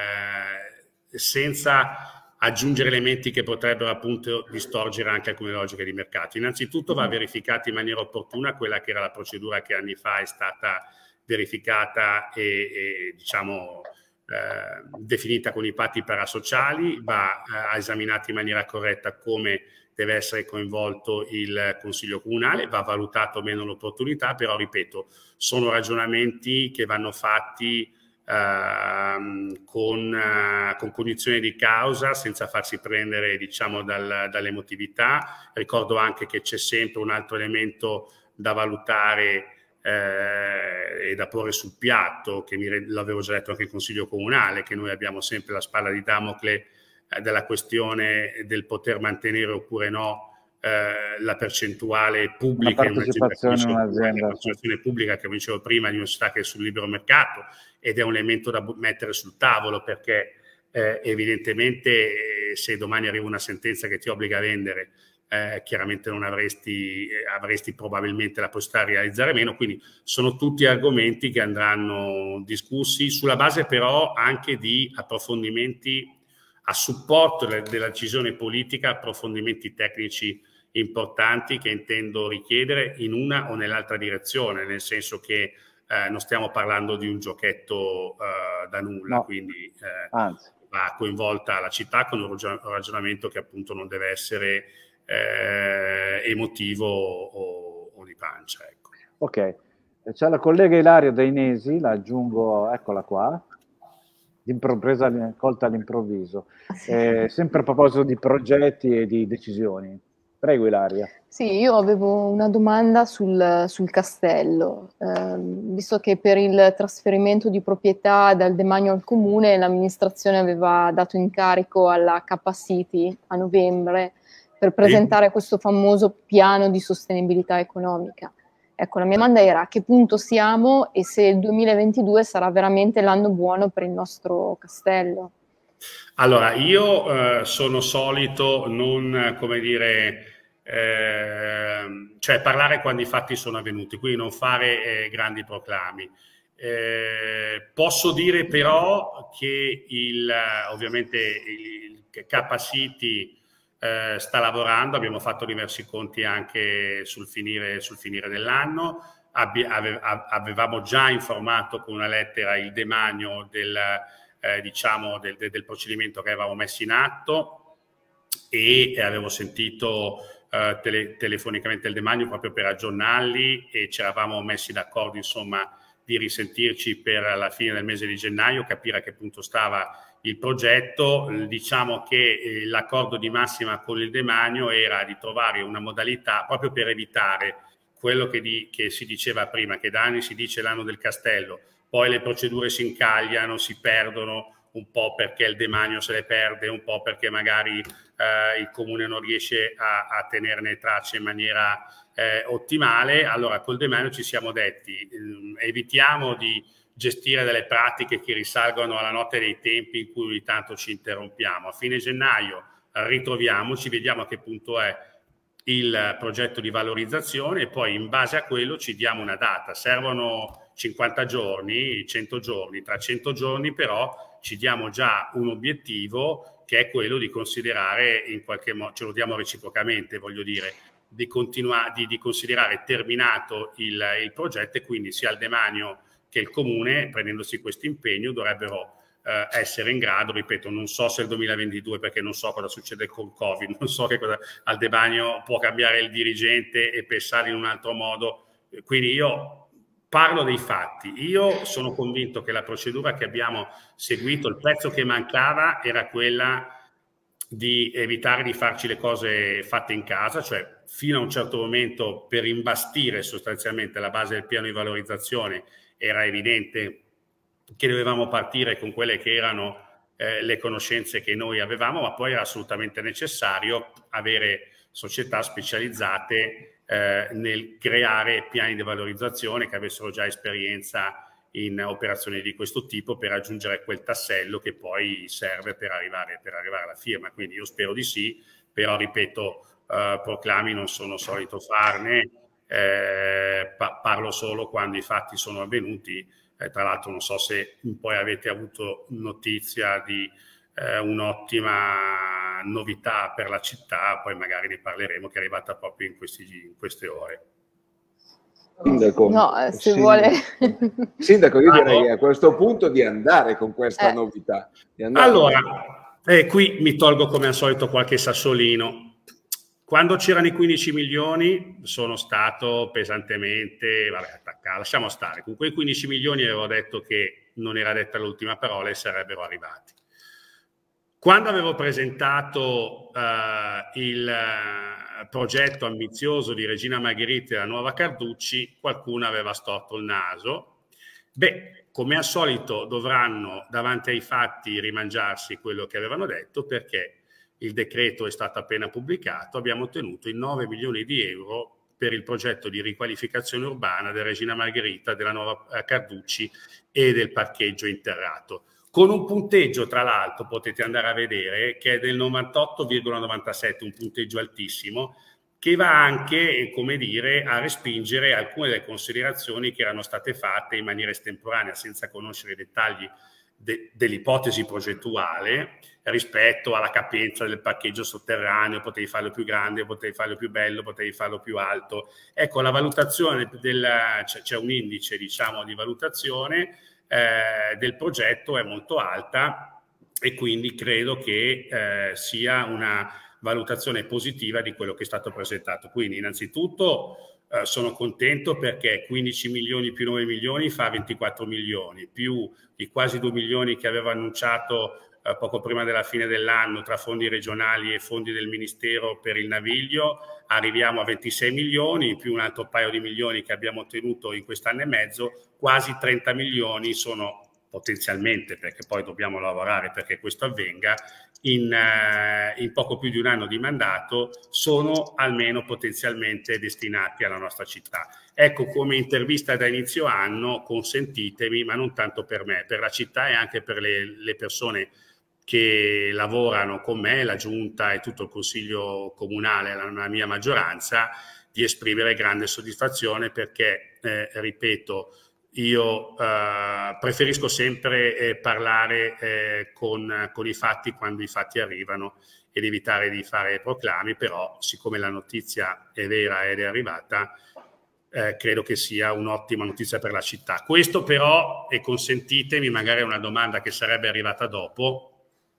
eh, senza aggiungere elementi che potrebbero appunto distorcere anche alcune logiche di mercato. Innanzitutto va verificata in maniera opportuna quella che era la procedura che anni fa è stata verificata e, e diciamo eh, definita con i patti parasociali, va eh, esaminata in maniera corretta come deve essere coinvolto il Consiglio Comunale, va valutato meno l'opportunità, però ripeto, sono ragionamenti che vanno fatti Uh, con, uh, con cognizione di causa, senza farsi prendere diciamo dal, dall'emotività. Ricordo anche che c'è sempre un altro elemento da valutare eh, e da porre sul piatto, che mi, l'avevo già detto anche il Consiglio Comunale, che noi abbiamo sempre la spalla di Damocle eh, della questione del poter mantenere oppure no eh, la percentuale pubblica la partecipazione in un'azienda, la partecipazione pubblica, che come dicevo prima, di una società che è sul libero mercato, ed è un elemento da mettere sul tavolo, perché eh, evidentemente eh, se domani arriva una sentenza che ti obbliga a vendere, eh, chiaramente non avresti, eh, avresti probabilmente la possibilità di realizzare meno. Quindi sono tutti argomenti che andranno discussi sulla base però anche di approfondimenti a supporto della decisione politica, approfondimenti tecnici importanti che intendo richiedere in una o nell'altra direzione, nel senso che eh, non stiamo parlando di un giochetto eh, da nulla, no. Quindi eh, Anzi. va coinvolta la città con un ragionamento che appunto non deve essere eh, emotivo o, o di pancia. Ecco. Ok, c'è la collega Ilaria Dainesi, la aggiungo, eccola qua, presa colta all'improvviso, eh, sempre a proposito di progetti e di decisioni. Prego Ilaria. Sì, io avevo una domanda sul, sul castello, eh, visto che per il trasferimento di proprietà dal demanio al comune l'amministrazione aveva dato incarico alla Capacity a novembre per presentare sì. questo famoso piano di sostenibilità economica. Ecco, la mia domanda era a che punto siamo e se il duemilaventidue sarà veramente l'anno buono per il nostro castello. Allora, io eh, sono solito non, come dire, eh, cioè parlare quando i fatti sono avvenuti, quindi non fare eh, grandi proclami. Eh, posso dire però che il, ovviamente il Capacity eh, sta lavorando, abbiamo fatto diversi conti anche sul finire, sul finire dell'anno, Abbi, ave, avevamo già informato con una lettera il demanio del Eh, diciamo del, del procedimento che avevamo messo in atto e eh, avevo sentito eh, tele, telefonicamente il demanio proprio per aggiornarli e ci eravamo messi d'accordo insomma di risentirci per la fine del mese di gennaio, capire a che punto stava il progetto. Diciamo che eh, l'accordo di massima con il demanio era di trovare una modalità proprio per evitare quello che, di, che si diceva prima, che da anni si dice l'anno del castello, poi le procedure si incagliano, si perdono, un po' perché il demanio se le perde, un po' perché magari eh, il comune non riesce a, a tenerne traccia in maniera eh, ottimale. Allora col demanio ci siamo detti eh, evitiamo di gestire delle pratiche che risalgono alla notte dei tempi in cui ogni tanto ci interrompiamo. A fine gennaio ritroviamoci, vediamo a che punto è il progetto di valorizzazione e poi in base a quello ci diamo una data. Servono cinquanta giorni, cento giorni, tra cento giorni però ci diamo già un obiettivo che è quello di considerare in qualche modo, ce lo diamo reciprocamente, voglio dire, di, continua, di, di considerare terminato il, il progetto e quindi sia il demanio che il Comune, prendendosi questo impegno, dovrebbero eh, essere in grado, ripeto, non so se il duemilaventidue, perché non so cosa succede con Covid, non so che cosa, al demanio può cambiare il dirigente e pensare in un altro modo, quindi io parlo dei fatti. Io sono convinto che la procedura che abbiamo seguito, il pezzo che mancava era quella di evitare di farci le cose fatte in casa, cioè fino a un certo momento per imbastire sostanzialmente la base del piano di valorizzazione era evidente che dovevamo partire con quelle che erano eh, le conoscenze che noi avevamo, ma poi era assolutamente necessario avere società specializzate eh, nel creare piani di valorizzazione che avessero già esperienza in operazioni di questo tipo per raggiungere quel tassello che poi serve per arrivare, per arrivare alla firma. Quindi io spero di sì, però ripeto, eh, proclami non sono solito farne, eh, pa parlo solo quando i fatti sono avvenuti. Eh, tra l'altro non so se poi avete avuto notizia di eh, un'ottima novità per la città, poi magari ne parleremo, che è arrivata proprio in, questi, in queste ore. Sindaco, no, se Sindaco, vuole... Sindaco, io ah, direi a questo punto di andare con questa eh. novità. Di andare allora, eh, qui mi tolgo come al solito qualche sassolino. Quando c'erano i quindici milioni sono stato pesantemente, vabbè, attaccato, lasciamo stare. Con quei quindici milioni avevo detto che non era detta l'ultima parola e sarebbero arrivati. Quando avevo presentato uh, il uh, progetto ambizioso di Regina Margherita e la nuova Carducci, qualcuno aveva storto il naso. Beh, come al solito dovranno davanti ai fatti rimangiarsi quello che avevano detto, perché il decreto è stato appena pubblicato, abbiamo ottenuto i nove milioni di euro per il progetto di riqualificazione urbana della Regina Margherita, della nuova Carducci e del parcheggio interrato. Con un punteggio, tra l'altro, potete andare a vedere, che è del novantotto virgola novantasette, un punteggio altissimo, che va anche, come dire, a respingere alcune delle considerazioni che erano state fatte in maniera estemporanea, senza conoscere i dettagli de dell'ipotesi progettuale, rispetto alla capienza del parcheggio sotterraneo, potevi farlo più grande, potevi farlo più bello, potevi farlo più alto. Ecco, la valutazione del, c'è un indice, diciamo, di valutazione Eh, del progetto è molto alta e quindi credo che eh, sia una valutazione positiva di quello che è stato presentato. Quindi innanzitutto eh, sono contento perché quindici milioni più nove milioni fa ventiquattro milioni, più i quasi due milioni che aveva annunciato eh, poco prima della fine dell'anno tra fondi regionali e fondi del Ministero per il Naviglio, arriviamo a ventisei milioni, più un altro paio di milioni che abbiamo ottenuto in quest'anno e mezzo, quasi trenta milioni sono potenzialmente, perché poi dobbiamo lavorare perché questo avvenga, in, uh, in poco più di un anno di mandato, sono almeno potenzialmente destinati alla nostra città. Ecco, come intervista da inizio anno, consentitemi, ma non tanto per me, per la città e anche per le, le persone che lavorano con me, la giunta e tutto il consiglio comunale, la, la mia maggioranza, di esprimere grande soddisfazione perché, eh, ripeto, io eh, preferisco sempre eh, parlare eh, con, con i fatti quando i fatti arrivano ed evitare di fare proclami, però siccome la notizia è vera ed è arrivata, eh, credo che sia un'ottima notizia per la città. Questo però, e consentitemi, magari è una domanda che sarebbe arrivata dopo,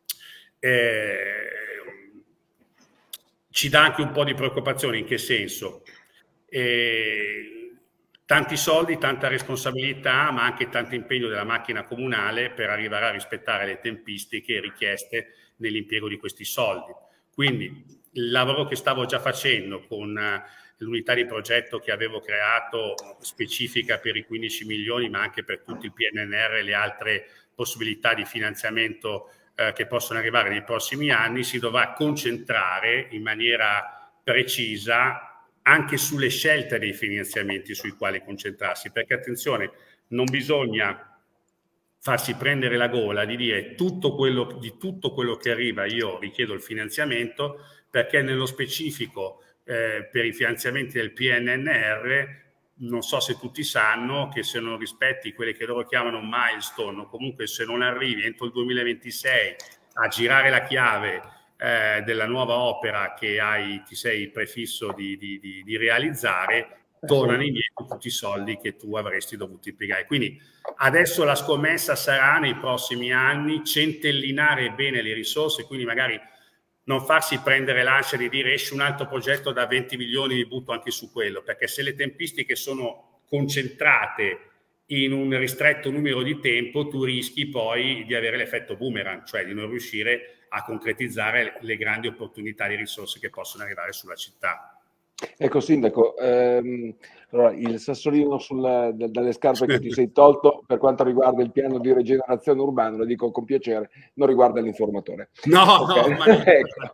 Eh, ci dà anche un po' di preoccupazione. In che senso? Eh, tanti soldi, tanta responsabilità, ma anche tanto impegno della macchina comunale per arrivare a rispettare le tempistiche richieste nell'impiego di questi soldi. Quindi il lavoro che stavo già facendo con uh, l'unità di progetto che avevo creato specifica per i quindici milioni, ma anche per tutto il P N N R e le altre possibilità di finanziamento che possono arrivare nei prossimi anni, si dovrà concentrare in maniera precisa anche sulle scelte dei finanziamenti sui quali concentrarsi, perché attenzione, non bisogna farsi prendere la gola di dire tutto quello, di tutto quello che arriva io richiedo il finanziamento, perché nello specifico eh, per i finanziamenti del P N N R non so se tutti sanno che se non rispetti quelli che loro chiamano milestone, o comunque se non arrivi entro il duemilaventisei a girare la chiave eh, della nuova opera che hai, ti sei prefisso di, di, di, di realizzare, tornano indietro tutti i soldi che tu avresti dovuto impiegare. Quindi adesso la scommessa sarà nei prossimi anni centellinare bene le risorse, quindi magari non farsi prendere l'ansia di dire esce un altro progetto da venti milioni, mi butto anche su quello, perché se le tempistiche sono concentrate in un ristretto numero di tempo, tu rischi poi di avere l'effetto boomerang, cioè di non riuscire a concretizzare le grandi opportunità di risorse che possono arrivare sulla città. Ecco, Sindaco, ehm, allora, il sassolino sulla, da, dalle scarpe che ti sei tolto per quanto riguarda il piano di rigenerazione urbana, lo dico con piacere, non riguarda l'informatore. No, okay. no, ma ecco.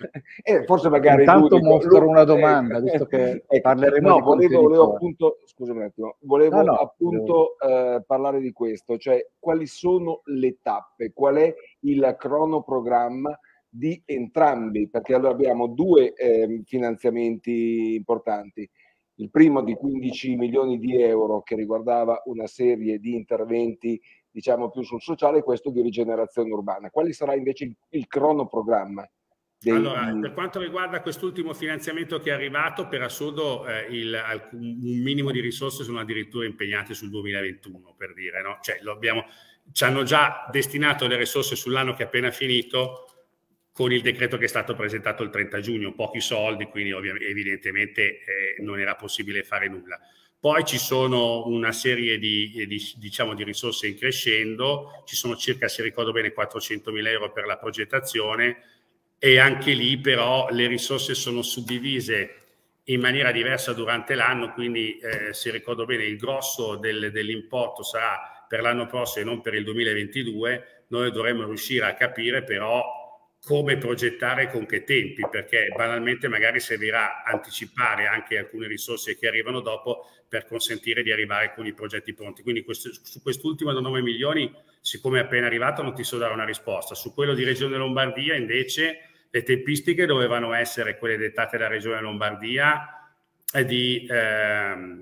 eh, forse magari intanto l'unico, mostro lui, una domanda, ecco, visto che ecco, parleremo no, di volevo, volevo appunto, scusami un attimo, volevo no, no, appunto devo... eh, parlare di questo, cioè quali sono le tappe, qual è il cronoprogramma di entrambi, perché allora abbiamo due eh, finanziamenti importanti. Il primo di quindici milioni di euro che riguardava una serie di interventi, diciamo, più sul sociale, e questo di rigenerazione urbana. Quale sarà invece il, il cronoprogramma? Dei... Allora, per quanto riguarda quest'ultimo finanziamento che è arrivato, per assurdo eh, il, un minimo di risorse sono addirittura impegnate sul duemilaventuno, per dire, no? Cioè, lo abbiamo, ci hanno già destinato le risorse sull'anno che è appena finito, con il decreto che è stato presentato il trenta giugno, pochi soldi, quindi evidentemente eh, non era possibile fare nulla. Poi ci sono una serie di, di, diciamo, di risorse in crescendo, ci sono circa, se ricordo bene, quattrocentomila euro per la progettazione, e anche lì però le risorse sono suddivise in maniera diversa durante l'anno, quindi eh, se ricordo bene il grosso del, dell'importo sarà per l'anno prossimo e non per il duemilaventidue. Noi dovremmo riuscire a capire però come progettare e con che tempi, perché banalmente magari servirà anticipare anche alcune risorse che arrivano dopo per consentire di arrivare con i progetti pronti. Quindi questo, su quest'ultimo da nove milioni, siccome è appena arrivato, non ti so dare una risposta. Su quello di Regione Lombardia invece le tempistiche dovevano essere quelle dettate da Regione Lombardia, e di ehm,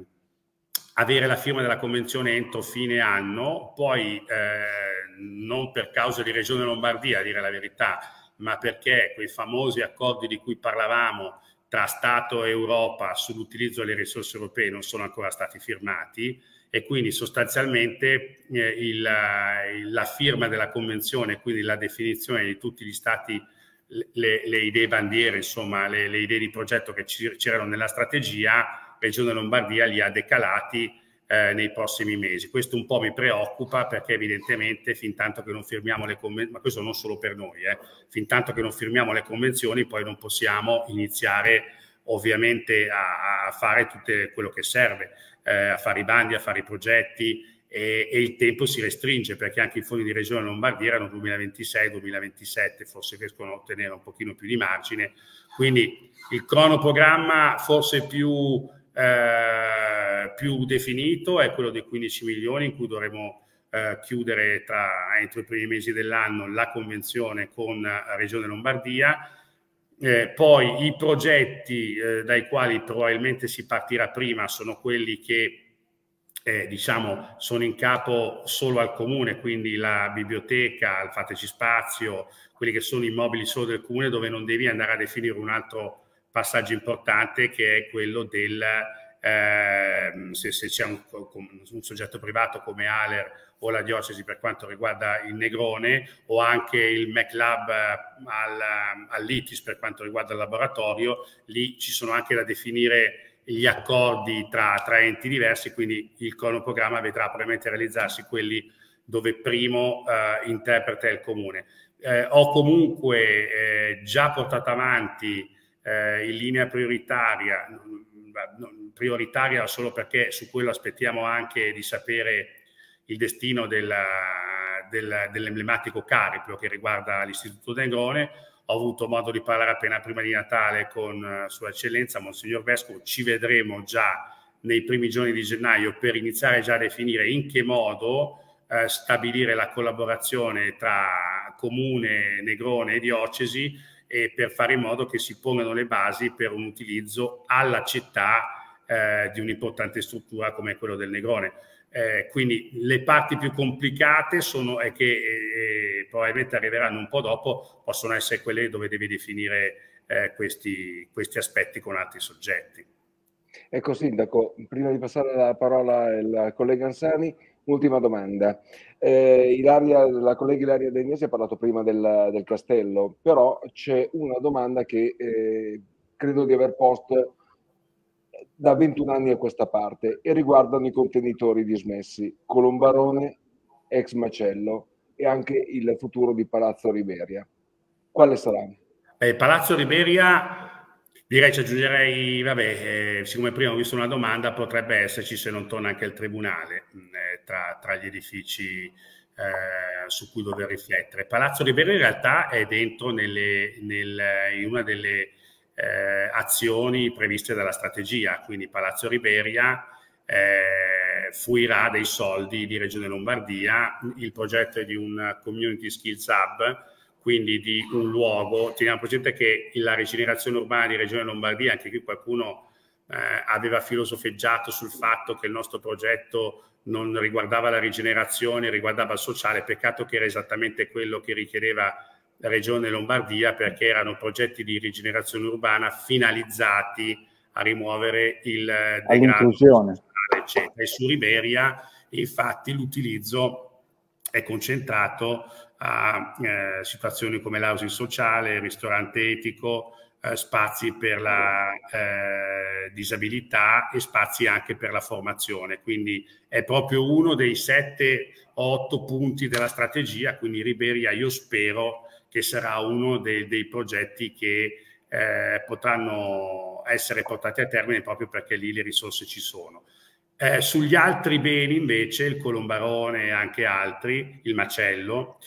avere la firma della convenzione entro fine anno. Poi eh, non per causa di Regione Lombardia, a dire la verità, ma perché quei famosi accordi di cui parlavamo tra Stato e Europa sull'utilizzo delle risorse europee non sono ancora stati firmati, e quindi sostanzialmente eh, il, la firma della convenzione, quindi la definizione di tutti gli stati, le, le idee bandiere, insomma le, le idee di progetto che c'erano nella strategia, Regione Lombardia li ha decalati Eh, nei prossimi mesi. Questo un po' mi preoccupa, perché evidentemente fin tanto che non firmiamo le convenzioni, ma questo non solo per noi, eh, fin tanto che non firmiamo le convenzioni poi non possiamo iniziare ovviamente a, a fare tutto quello che serve, eh, a fare i bandi, a fare i progetti, e, e il tempo si restringe, perché anche i fondi di Regione Lombardia erano duemilaventisei duemilaventisette, forse riescono a ottenere un pochino più di margine. Quindi il cronoprogramma forse più Eh, più definito è quello dei quindici milioni, in cui dovremo eh, chiudere tra, entro i primi mesi dell'anno la convenzione con la Regione Lombardia. Eh, poi i progetti eh, dai quali probabilmente si partirà prima sono quelli che eh, diciamo sono in capo solo al comune, quindi la biblioteca, il Fateci Spazio, quelli che sono immobili solo del comune, dove non devi andare a definire un altro passaggio importante, che è quello del eh, se, se c'è un, un soggetto privato come Aler o la diocesi per quanto riguarda il Negrone, o anche il MacLab al, all'I T I S per quanto riguarda il laboratorio. Lì ci sono anche da definire gli accordi tra, tra enti diversi, quindi il cronoprogramma vedrà probabilmente realizzarsi quelli dove primo eh, interpreta il comune. Eh, ho comunque eh, già portato avanti Eh, in linea prioritaria, non, prioritaria solo perché su quello aspettiamo anche di sapere il destino della, del, dell'emblematico Cariplo che riguarda l'Istituto Negrone. Ho avuto modo di parlare appena prima di Natale con uh, Sua Eccellenza Monsignor Vescovo. Ci vedremo già nei primi giorni di gennaio per iniziare già a definire in che modo uh, stabilire la collaborazione tra Comune, Negrone e Diocesi, e per fare in modo che si pongano le basi per un utilizzo alla città eh, di un'importante struttura come quello del Negrone. Eh, quindi le parti più complicate sono e che eh, probabilmente arriveranno un po' dopo, possono essere quelle dove devi definire eh, questi, questi aspetti con altri soggetti. Ecco, Sindaco, prima di passare la parola al collega Ansani, ultima domanda. Eh, Ilaria, la collega Ilaria Degnesi ha parlato prima del, del castello, però c'è una domanda che eh, credo di aver posto da ventuno anni a questa parte e riguardano i contenitori dismessi, Colombarone, ex Macello e anche il futuro di Palazzo Riberia. Quale sarà? Eh, Palazzo Riberia, direi ci aggiungerei, vabbè, eh, siccome prima ho visto una domanda, potrebbe esserci, se non torna anche il tribunale, eh, tra, tra gli edifici eh, su cui dover riflettere. Palazzo Riberia in realtà è dentro nelle, nel, in una delle eh, azioni previste dalla strategia, quindi Palazzo Riberia eh, fruirà dei soldi di Regione Lombardia. Il progetto è di un Community Skills Hub, quindi di un luogo. Teniamo presente che la rigenerazione urbana di Regione Lombardia, anche qui qualcuno eh, aveva filosofeggiato sul fatto che il nostro progetto non riguardava la rigenerazione, riguardava il sociale. Peccato che era esattamente quello che richiedeva la Regione Lombardia, perché erano progetti di rigenerazione urbana finalizzati a rimuovere il degrado sociale, eccetera. E su Riberia, infatti, l'utilizzo è concentrato a eh, situazioni come l'housing sociale, ristorante etico, eh, spazi per la eh, disabilità e spazi anche per la formazione. Quindi è proprio uno dei sette o otto punti della strategia, quindi Riberia io spero che sarà uno dei, dei progetti che eh, potranno essere portati a termine proprio perché lì le risorse ci sono. Eh, sugli altri beni invece, il Colombarone e anche altri, il Macello,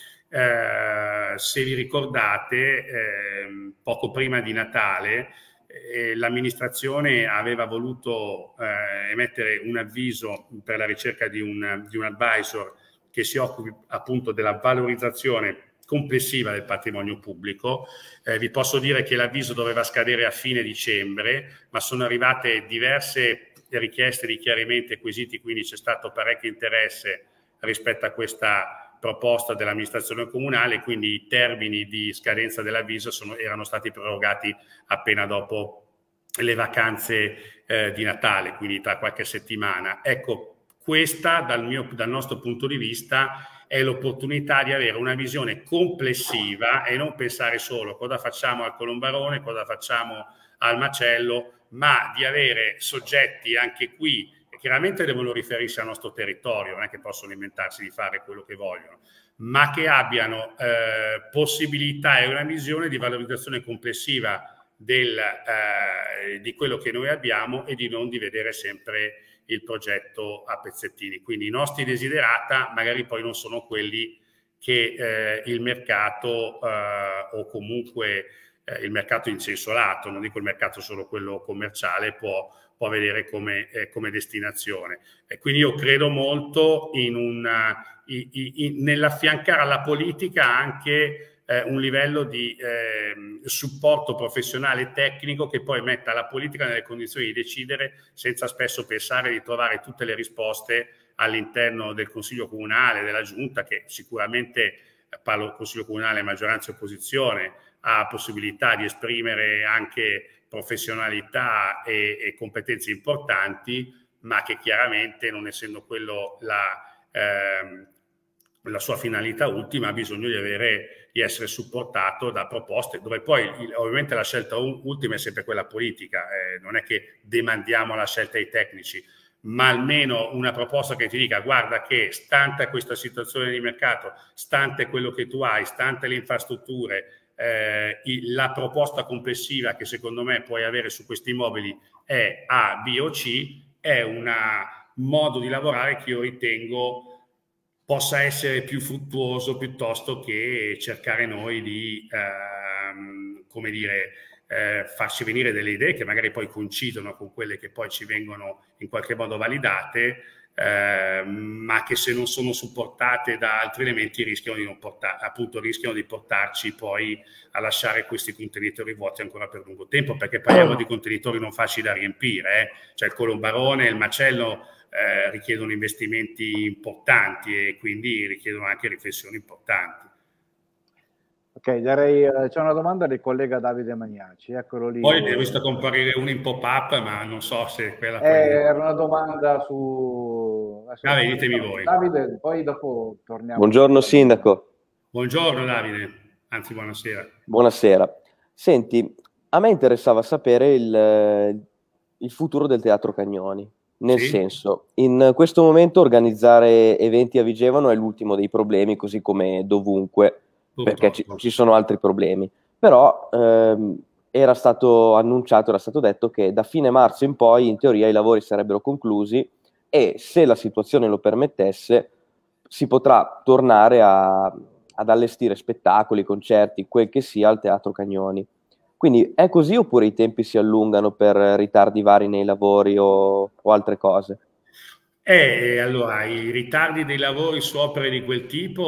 eh, se vi ricordate, eh, poco prima di Natale eh, l'amministrazione aveva voluto eh, emettere un avviso per la ricerca di un, di un advisor che si occupi appunto della valorizzazione complessiva del patrimonio pubblico. Eh, vi posso dire che l'avviso doveva scadere a fine dicembre, ma sono arrivate diverse richieste di chiarimenti e quesiti, quindi c'è stato parecchio interesse rispetto a questa proposta dell'amministrazione comunale, quindi i termini di scadenza dell'avviso sono, erano stati prorogati appena dopo le vacanze eh, di Natale, quindi tra qualche settimana. Ecco, questa dal, mio, dal nostro punto di vista è l'opportunità di avere una visione complessiva e non pensare solo cosa facciamo al Colombarone, cosa facciamo al Macello, ma di avere soggetti anche qui che chiaramente devono riferirsi al nostro territorio, non è che possono inventarsi di fare quello che vogliono, ma che abbiano eh, possibilità e una visione di valorizzazione complessiva del, eh, di quello che noi abbiamo e di non di vedere sempre il progetto a pezzettini. Quindi i nostri desiderata magari poi non sono quelli che eh, il mercato eh, o comunque eh, il mercato in senso lato, non dico il mercato solo quello commerciale, può, può vedere come, eh, come destinazione. E quindi io credo molto in una, in, in, nell'affiancare alla politica anche Eh, un livello di eh, supporto professionale e tecnico che poi metta la politica nelle condizioni di decidere senza spesso pensare di trovare tutte le risposte all'interno del Consiglio Comunale, della Giunta, che sicuramente, parlo del Consiglio Comunale, maggioranza e opposizione, ha possibilità di esprimere anche professionalità e, e competenze importanti, ma che chiaramente, non essendo quello la... Eh, la sua finalità ultima, ha bisogno di avere di essere supportato da proposte dove poi ovviamente la scelta ultima è sempre quella politica, eh, non è che demandiamo la scelta ai tecnici, ma almeno una proposta che ti dica guarda che stante questa situazione di mercato, stante quello che tu hai, stante le infrastrutture, eh, la proposta complessiva che secondo me puoi avere su questi immobili è A, B o C, è un modo di lavorare che io ritengo possa essere più fruttuoso piuttosto che cercare noi di, ehm, come dire, eh, farci venire delle idee che magari poi coincidono con quelle che poi ci vengono in qualche modo validate, eh, ma che se non sono supportate da altri elementi rischiano di non portare, appunto rischiano di portarci poi a lasciare questi contenitori vuoti ancora per lungo tempo, perché parliamo di contenitori non facili da riempire, eh? Cioè il Colombarone, il Macello, Eh, richiedono investimenti importanti e quindi richiedono anche riflessioni importanti. Ok, darei, eh, c'è una domanda del collega Davide Magnaci, eccolo lì. Poi ne ho visto comparire uno in pop-up, ma non so se quella Eh, poi... era una domanda su... adesso- Ah, ditemi voi. Davide, poi dopo torniamo. Buongiorno Sindaco. Buongiorno Davide, anzi buonasera. Buonasera. Senti, a me interessava sapere il, il futuro del Teatro Cagnoni. Nel Sì. senso, in questo momento organizzare eventi a Vigevano è l'ultimo dei problemi, così come dovunque, perché ci, ci sono altri problemi. Però ehm, era stato annunciato, era stato detto che da fine marzo in poi in teoria i lavori sarebbero conclusi e se la situazione lo permettesse si potrà tornare a, ad allestire spettacoli, concerti, quel che sia al Teatro Cagnoni. Quindi è così oppure i tempi si allungano per ritardi vari nei lavori o, o altre cose? Eh, allora, i ritardi dei lavori su opere di quel tipo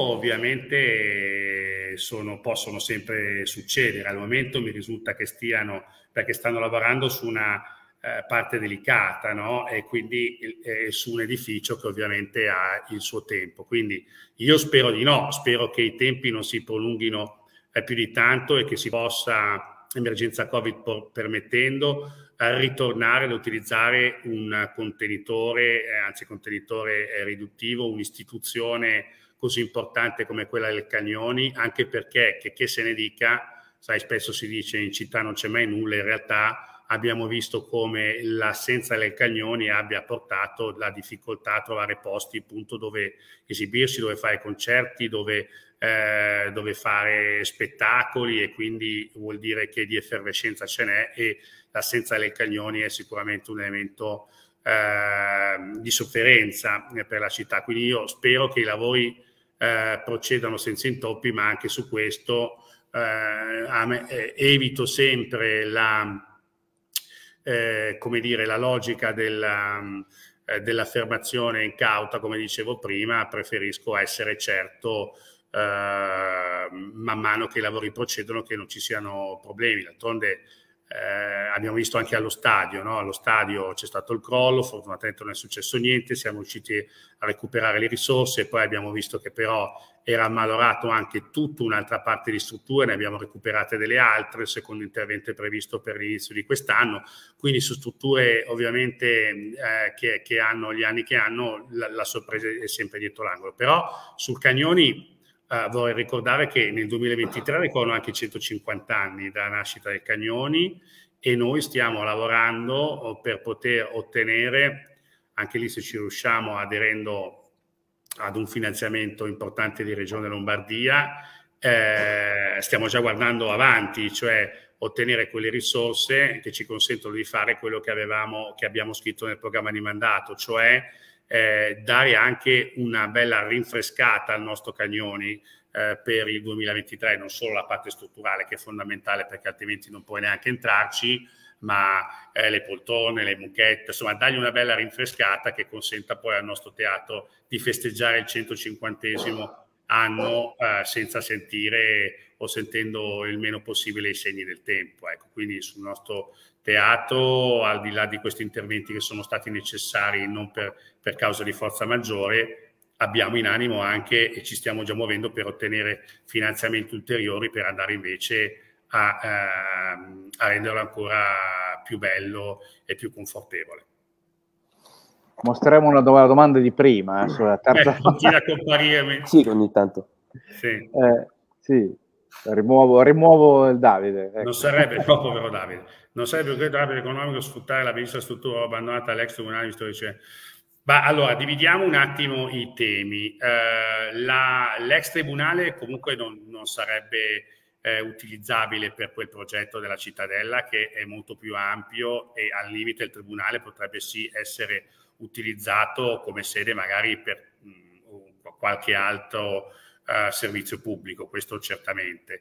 ovviamente sono, possono sempre succedere. Al momento mi risulta che stiano, perché stanno lavorando su una eh, parte delicata, no? E quindi eh, su un edificio che ovviamente ha il suo tempo. Quindi io spero di no, spero che i tempi non si prolunghino eh, più di tanto e che si possa, emergenza Covid permettendo, a ritornare ad utilizzare un contenitore, eh, anzi contenitore eh, riduttivo, un'istituzione così importante come quella del Cagnoni, anche perché, che, che se ne dica, sai, spesso si dice in città non c'è mai nulla, in realtà abbiamo visto come l'assenza del Cagnoni abbia portato la difficoltà a trovare posti appunto dove esibirsi, dove fare concerti, dove Eh, dove fare spettacoli, e quindi vuol dire che di effervescenza ce n'è e l'assenza del Cagnoni è sicuramente un elemento eh, di sofferenza per la città. Quindi io spero che i lavori eh, procedano senza intoppi, ma anche su questo eh, a me, eh, evito sempre la, eh, come dire, la logica della dell'affermazione incauta, come dicevo prima. Preferisco essere certo Uh, man mano che i lavori procedono che non ci siano problemi. D'altronde eh, abbiamo visto anche allo stadio, no? Allo stadio c'è stato il crollo, fortunatamente non è successo niente, siamo riusciti a recuperare le risorse, poi abbiamo visto che però era ammalorato anche tutta un'altra parte di strutture, ne abbiamo recuperate delle altre, il secondo intervento è previsto per l'inizio di quest'anno, quindi su strutture ovviamente eh, che, che hanno gli anni che hanno, la, la sorpresa è sempre dietro l'angolo. Però sul Cagnoni Uh, vorrei ricordare che nel duemilaventitré ricorrono anche centocinquanta anni dalla nascita del Cagnoni e noi stiamo lavorando per poter ottenere, anche lì se ci riusciamo aderendo ad un finanziamento importante di Regione Lombardia, eh, stiamo già guardando avanti, cioè ottenere quelle risorse che ci consentono di fare quello che avevamo, che abbiamo scritto nel programma di mandato, cioè Eh, dare anche una bella rinfrescata al nostro Cagnoni eh, per il duemilaventitré, non solo la parte strutturale che è fondamentale perché altrimenti non puoi neanche entrarci, ma eh, le poltrone, le mucchette, insomma dargli una bella rinfrescata che consenta poi al nostro teatro di festeggiare il centocinquantesimo anno eh, senza sentire o sentendo il meno possibile i segni del tempo. Ecco, quindi sul nostro teatro, al di là di questi interventi che sono stati necessari non per, per causa di forza maggiore, abbiamo in animo anche, e ci stiamo già muovendo per ottenere finanziamenti ulteriori per andare invece a, eh, a renderlo ancora più bello e più confortevole. Mostreremo una domanda di prima, eh, sulla terza. Eh, continua a comparire. Sì, ogni tanto. Sì. Eh, sì. Rimuovo, rimuovo il Davide. Ecco. Non sarebbe, no, povero Davide, non sarebbe più grave economico sfruttare la bellissima struttura abbandonata all'ex tribunale di storia. Ma allora, dividiamo un attimo i temi. Eh, la, l'ex tribunale comunque non, non sarebbe eh, utilizzabile per quel progetto della cittadella che è molto più ampio e al limite il tribunale potrebbe sì essere utilizzato come sede magari per mh, qualche altro Uh, servizio pubblico, questo certamente.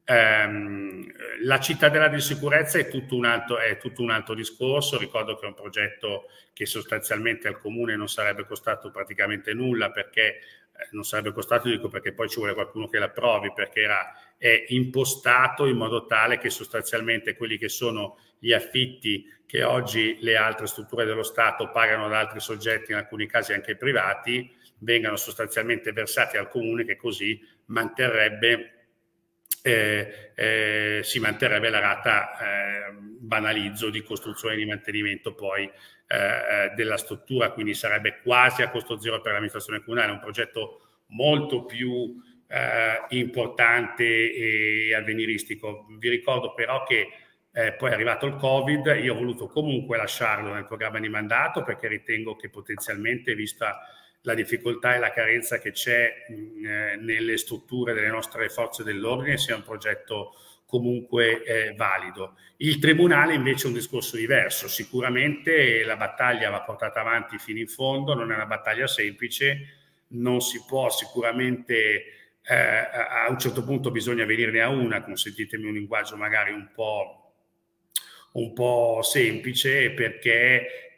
Um, la cittadella di sicurezza è tutto, un altro, è tutto un altro discorso. Ricordo che è un progetto che sostanzialmente al comune non sarebbe costato praticamente nulla, perché eh, non sarebbe costato, dico perché poi ci vuole qualcuno che l'approvi, perché era, è impostato in modo tale che sostanzialmente quelli che sono gli affitti che oggi le altre strutture dello Stato pagano ad altri soggetti, in alcuni casi anche privati, vengano sostanzialmente versati al comune, che così manterrebbe eh, eh, si manterrebbe la rata, eh, banalizzo, di costruzione e di mantenimento poi eh, della struttura, quindi sarebbe quasi a costo zero per l'amministrazione comunale, un progetto molto più eh, importante e avveniristico. Vi ricordo però che eh, poi è arrivato il Covid, io ho voluto comunque lasciarlo nel programma di mandato perché ritengo che potenzialmente, vista la difficoltà e la carenza che c'è eh, nelle strutture delle nostre forze dell'ordine, sia un progetto comunque eh, valido. Il Tribunale invece è un discorso diverso. Sicuramente la battaglia va portata avanti fino in fondo, non è una battaglia semplice, non si può sicuramente, eh, a un certo punto bisogna venirne a una, consentitemi un linguaggio magari un po', un po' semplice, perché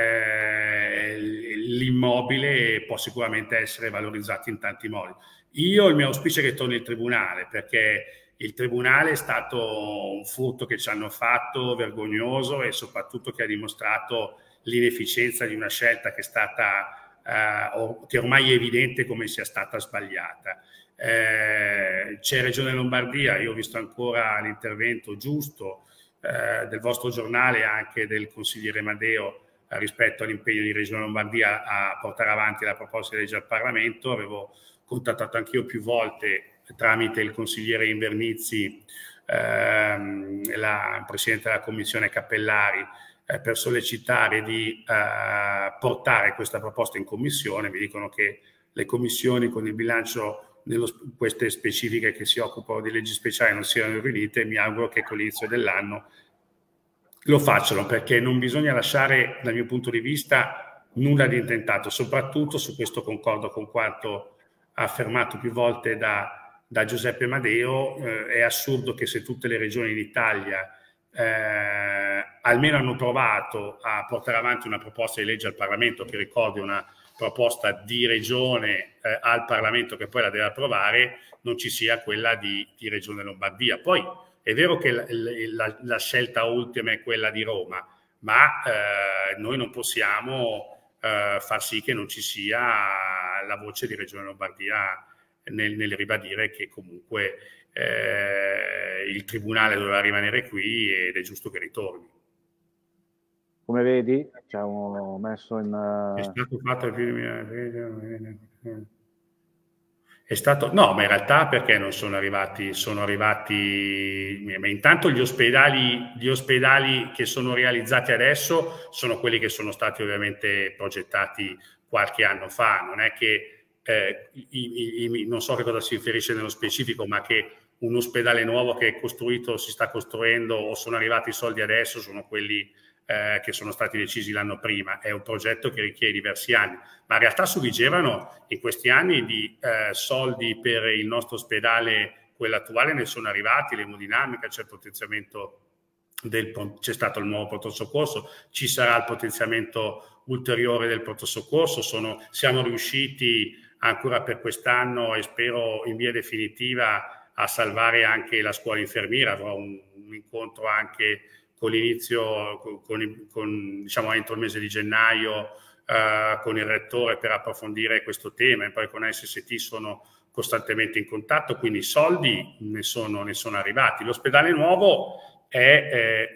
eh, l'immobile può sicuramente essere valorizzato in tanti modi. Io il mio auspicio è che torni il Tribunale, perché il Tribunale è stato un furto che ci hanno fatto, vergognoso, e soprattutto che ha dimostrato l'inefficienza di una scelta che è stata, eh, che ormai è evidente come sia stata sbagliata. Eh, c'è Regione Lombardia, io ho visto ancora l'intervento giusto eh, del vostro giornale, anche del consigliere Madeo, eh, rispetto all'impegno di Regione Lombardia a portare avanti la proposta di legge al Parlamento. Avevo contattato anch'io più volte tramite il consigliere Invernizzi, ehm, la presidente della commissione Cappellari, eh, per sollecitare di eh, portare questa proposta in commissione. Mi dicono che le commissioni con il bilancio, nello, queste specifiche che si occupano di leggi speciali, non siano riunite. Mi auguro che con l'inizio dell'anno lo facciano, perché non bisogna lasciare, dal mio punto di vista, nulla di intentato. Soprattutto, su questo concordo con quanto ha affermato più volte da da Giuseppe Madeo, eh, è assurdo che se tutte le regioni d'Italia eh, almeno hanno provato a portare avanti una proposta di legge al Parlamento, che ricordi una proposta di regione eh, al Parlamento che poi la deve approvare, non ci sia quella di, di Regione Lombardia. Poi è vero che la, la, la scelta ultima è quella di Roma, ma eh, noi non possiamo eh, far sì che non ci sia la voce di Regione Lombardia Nel, nel ribadire che comunque eh, il Tribunale doveva rimanere qui ed è giusto che ritorni. Come vedi, ci abbiamo messo in... Uh... È stato fatto è stato no, ma in realtà perché non sono arrivati, sono arrivati, ma intanto gli ospedali, gli ospedali che sono realizzati adesso sono quelli che sono stati ovviamente progettati qualche anno fa, non è che Eh, i, i, non so che cosa si riferisce nello specifico, ma che un ospedale nuovo che è costruito, si sta costruendo o sono arrivati i soldi adesso, sono quelli eh, che sono stati decisi l'anno prima. È un progetto che richiede diversi anni, ma in realtà sufficievano in questi anni di eh, soldi per il nostro ospedale, quello attuale, ne sono arrivati, l'emodinamica, c'è il potenziamento del, c'è stato il nuovo pronto soccorso, ci sarà il potenziamento ulteriore del pronto soccorso, sono, siamo riusciti ancora per quest'anno, e spero in via definitiva, a salvare anche la scuola infermiera. Avrò un, un incontro anche con l'inizio, con, con, con, diciamo entro il mese di gennaio, eh, con il rettore per approfondire questo tema, e poi con S S T sono costantemente in contatto, quindi i soldi ne sono, ne sono arrivati. L'ospedale nuovo è eh,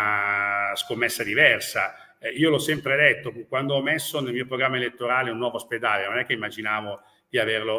una scommessa diversa. Io l'ho sempre detto, quando ho messo nel mio programma elettorale un nuovo ospedale, non è che immaginavo di averlo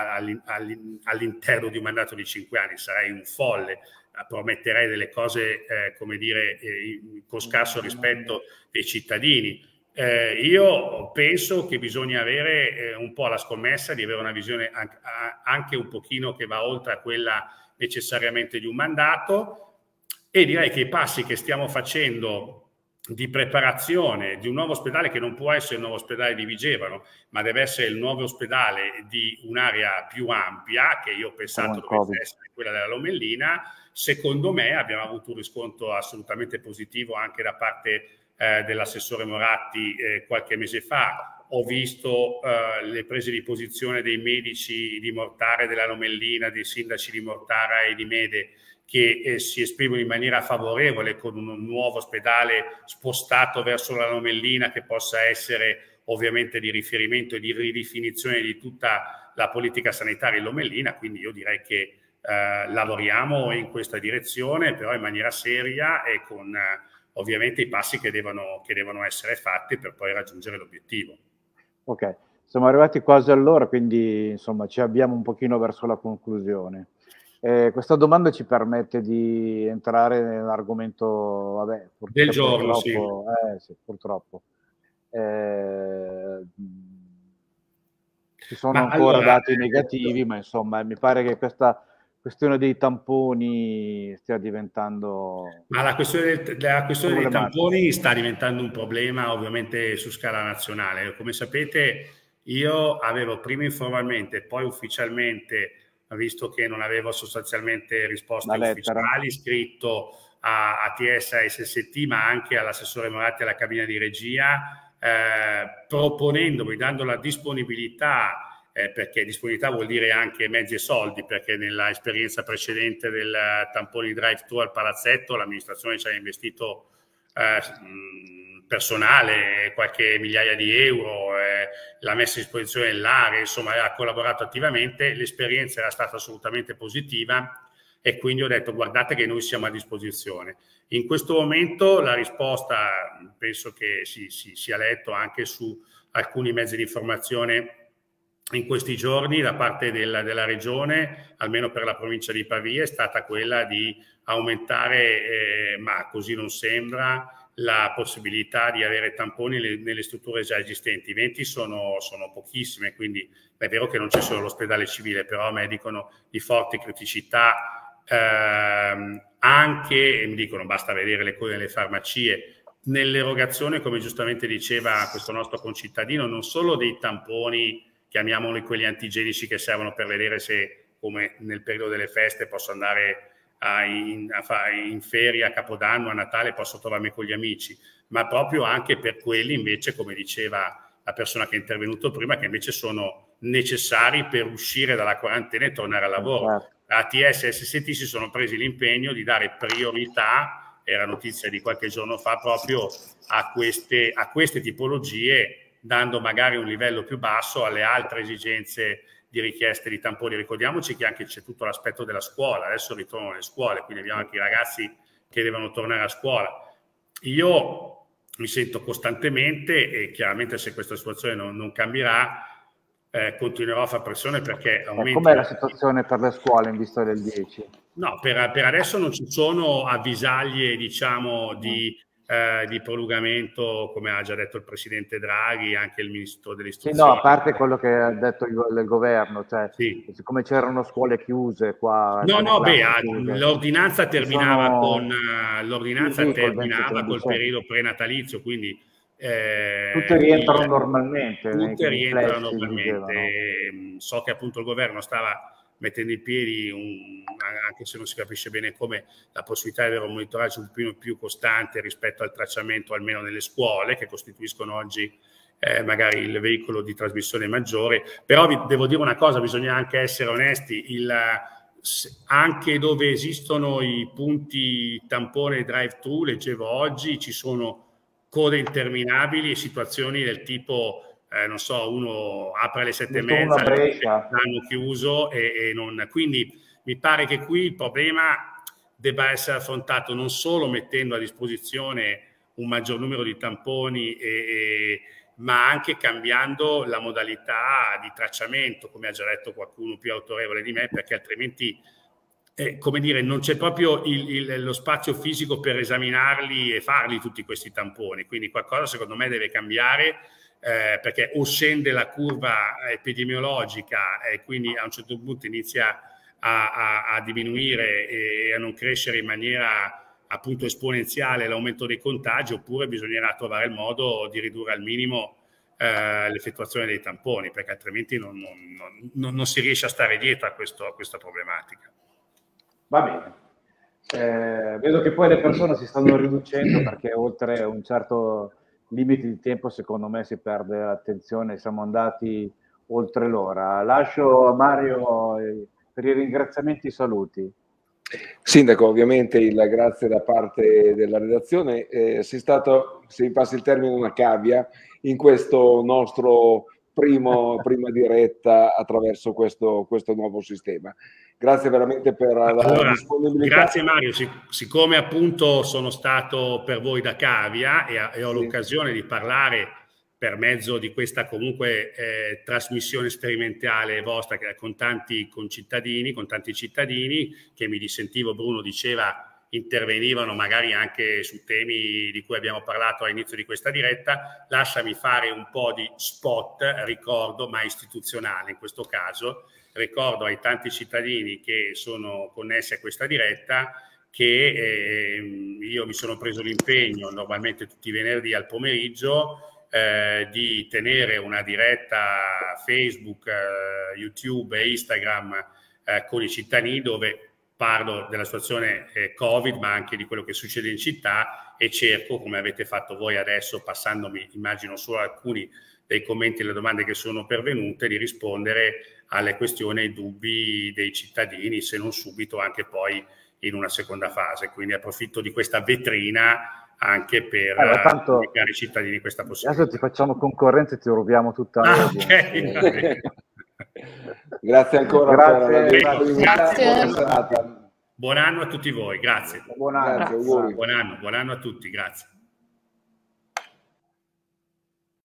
all'interno di un mandato di cinque anni, sarei un folle, prometterei delle cose, eh, come dire, eh, con scarso rispetto dei cittadini. Eh, io penso che bisogna avere eh, un po' la scommessa di avere una visione anche, anche un pochino che va oltre a quella necessariamente di un mandato, e direi che i passi che stiamo facendo di preparazione di un nuovo ospedale, che non può essere il nuovo ospedale di Vigevano, ma deve essere il nuovo ospedale di un'area più ampia, che io ho pensato dovesse essere quella della Lomellina. Secondo me abbiamo avuto un riscontro assolutamente positivo anche da parte eh, dell'assessore Moratti eh, qualche mese fa. Ho visto eh, le prese di posizione dei medici di Mortara e della Lomellina, dei sindaci di Mortara e di Mede, che eh, si esprimono in maniera favorevole con un nuovo ospedale spostato verso la Lomellina, che possa essere ovviamente di riferimento e di ridefinizione di tutta la politica sanitaria in Lomellina. Quindi io direi che eh, lavoriamo in questa direzione, però in maniera seria e con eh, ovviamente i passi che devono, che devono essere fatti per poi raggiungere l'obiettivo. Ok, siamo arrivati quasi all'ora, quindi insomma ci abbiamo un pochino verso la conclusione. Eh, questa domanda ci permette di entrare nell'argomento, vabbè, pur, del giorno, purtroppo, sì. Eh, sì, purtroppo. Eh, ci sono ma ancora allora, dati negativi, ma insomma mi pare che questa questione dei tamponi stia diventando... Ma la questione, del, la questione dei tamponi sta diventando un problema ovviamente su scala nazionale. Come sapete, io avevo prima informalmente e poi ufficialmente, visto che non avevo sostanzialmente risposte ufficiali, scritto a, a T S A S S T, ma anche all'assessore Moratti alla cabina di regia, eh, proponendomi, dando la disponibilità, eh, perché disponibilità vuol dire anche mezzi e soldi, perché nella esperienza precedente del tampone drive-thru al palazzetto l'amministrazione ci ha investito eh, personale, qualche migliaia di euro, eh, l'ha messa a disposizione dell'area, insomma ha collaborato attivamente, l'esperienza era stata assolutamente positiva e quindi ho detto guardate che noi siamo a disposizione. In questo momento la risposta penso che si, si sia letto anche su alcuni mezzi di informazione in questi giorni da parte della, della regione, almeno per la provincia di Pavia, è stata quella di aumentare, eh, ma così non sembra, la possibilità di avere tamponi nelle, nelle strutture già esistenti. I venti sono, sono pochissime, quindi è vero che non c'è solo l'ospedale civile, però a me dicono di forti criticità, ehm, anche, e mi dicono basta vedere le code nelle farmacie, nell'erogazione, come giustamente diceva questo nostro concittadino, non solo dei tamponi, chiamiamoli quelli antigenici che servono per vedere se, come nel periodo delle feste, posso andare a in, a in ferie, a Capodanno, a Natale, posso trovarmi con gli amici, ma proprio anche per quelli invece, come diceva la persona che è intervenuto prima, che invece sono necessari per uscire dalla quarantena e tornare al lavoro. A T S e S S T si sono presi l'impegno di dare priorità, era notizia di qualche giorno fa, proprio a queste, a queste tipologie, dando magari un livello più basso alle altre esigenze di richieste di tamponi. Ricordiamoci che anche c'è tutto l'aspetto della scuola, adesso ritornano le scuole, quindi abbiamo anche i ragazzi che devono tornare a scuola. Io mi sento costantemente, e chiaramente se questa situazione non, non cambierà, eh, continuerò a fare pressione perché aumenti... Com'è la situazione per le scuole in vista del dieci? No, per, per adesso non ci sono avvisaglie, diciamo, di... Eh, di prolungamento, come ha già detto il presidente Draghi, anche il ministro dell'istruzione. Sì, no, a parte quello che ha detto il, il governo, cioè sì. Siccome c'erano scuole chiuse qua. No, no, beh, l'ordinanza terminava sono... con l'ordinanza sì, sì, terminava col, col periodo prenatalizio, quindi eh, tutte rientrano il, normalmente. Tutte rientrano normalmente. So che appunto il governo stava mettendo in piedi, un, anche se non si capisce bene come, la possibilità di avere un monitoraggio un pochino più costante rispetto al tracciamento, almeno nelle scuole, che costituiscono oggi eh, magari il veicolo di trasmissione maggiore. Però vi devo dire una cosa, bisogna anche essere onesti, il, anche dove esistono i punti tampone drive-thru, leggevo oggi, ci sono code interminabili e situazioni del tipo... Eh, non so, uno apre alle sette e mezza, hanno chiuso e, e non... Quindi mi pare che qui il problema debba essere affrontato non solo mettendo a disposizione un maggior numero di tamponi, e, e, ma anche cambiando la modalità di tracciamento, come ha già detto qualcuno più autorevole di me, perché altrimenti, eh, come dire, non c'è proprio il, il, lo spazio fisico per esaminarli e farli tutti questi tamponi. Quindi qualcosa secondo me deve cambiare. Eh, perché o scende la curva epidemiologica e quindi a un certo punto inizia a, a, a diminuire e a non crescere in maniera appunto esponenziale l'aumento dei contagi, oppure bisognerà trovare il modo di ridurre al minimo eh, l'effettuazione dei tamponi, perché altrimenti non, non, non, non si riesce a stare dietro a, questo, a questa problematica. Va bene. Eh, vedo che poi le persone si stanno riducendo, perché oltre un certo limiti di tempo secondo me si perde l'attenzione, siamo andati oltre l'ora. Lascio a Mario per i ringraziamenti e i saluti. Sindaco, ovviamente il grazie da parte della redazione, eh, sei stato, se mi passi il termine, una cavia in questo nostro primo, prima diretta attraverso questo, questo nuovo sistema. Grazie veramente per la allora, disponibilità. Grazie Mario, Sic- siccome appunto sono stato per voi da cavia e, e ho sì. l'occasione di parlare per mezzo di questa comunque eh, trasmissione sperimentale vostra che, con tanti concittadini, con tanti cittadini che mi dissentivo, Bruno diceva intervenivano magari anche su temi di cui abbiamo parlato all'inizio di questa diretta, lasciami fare un po' di spot, ricordo, ma istituzionale in questo caso, ricordo ai tanti cittadini che sono connessi a questa diretta che eh, io mi sono preso l'impegno, normalmente tutti i venerdì al pomeriggio, eh, di tenere una diretta Facebook, eh, YouTube e Instagram eh, con i cittadini dove parlo della situazione eh, Covid, ma anche di quello che succede in città e cerco, come avete fatto voi adesso, passandomi, immagino, solo alcuni dei commenti e le domande che sono pervenute, di rispondere alle questioni e ai dubbi dei cittadini, se non subito, anche poi in una seconda fase. Quindi approfitto di questa vetrina anche per allora, tanto, comunicare ai cittadini questa possibilità. Adesso ti facciamo concorrenza e ti rubiamo tutta ah, la okay, Grazie ancora grazie, per la grazie. Buona Buon anno a tutti voi, grazie. Buon anno, buon anno, buon anno a tutti, grazie.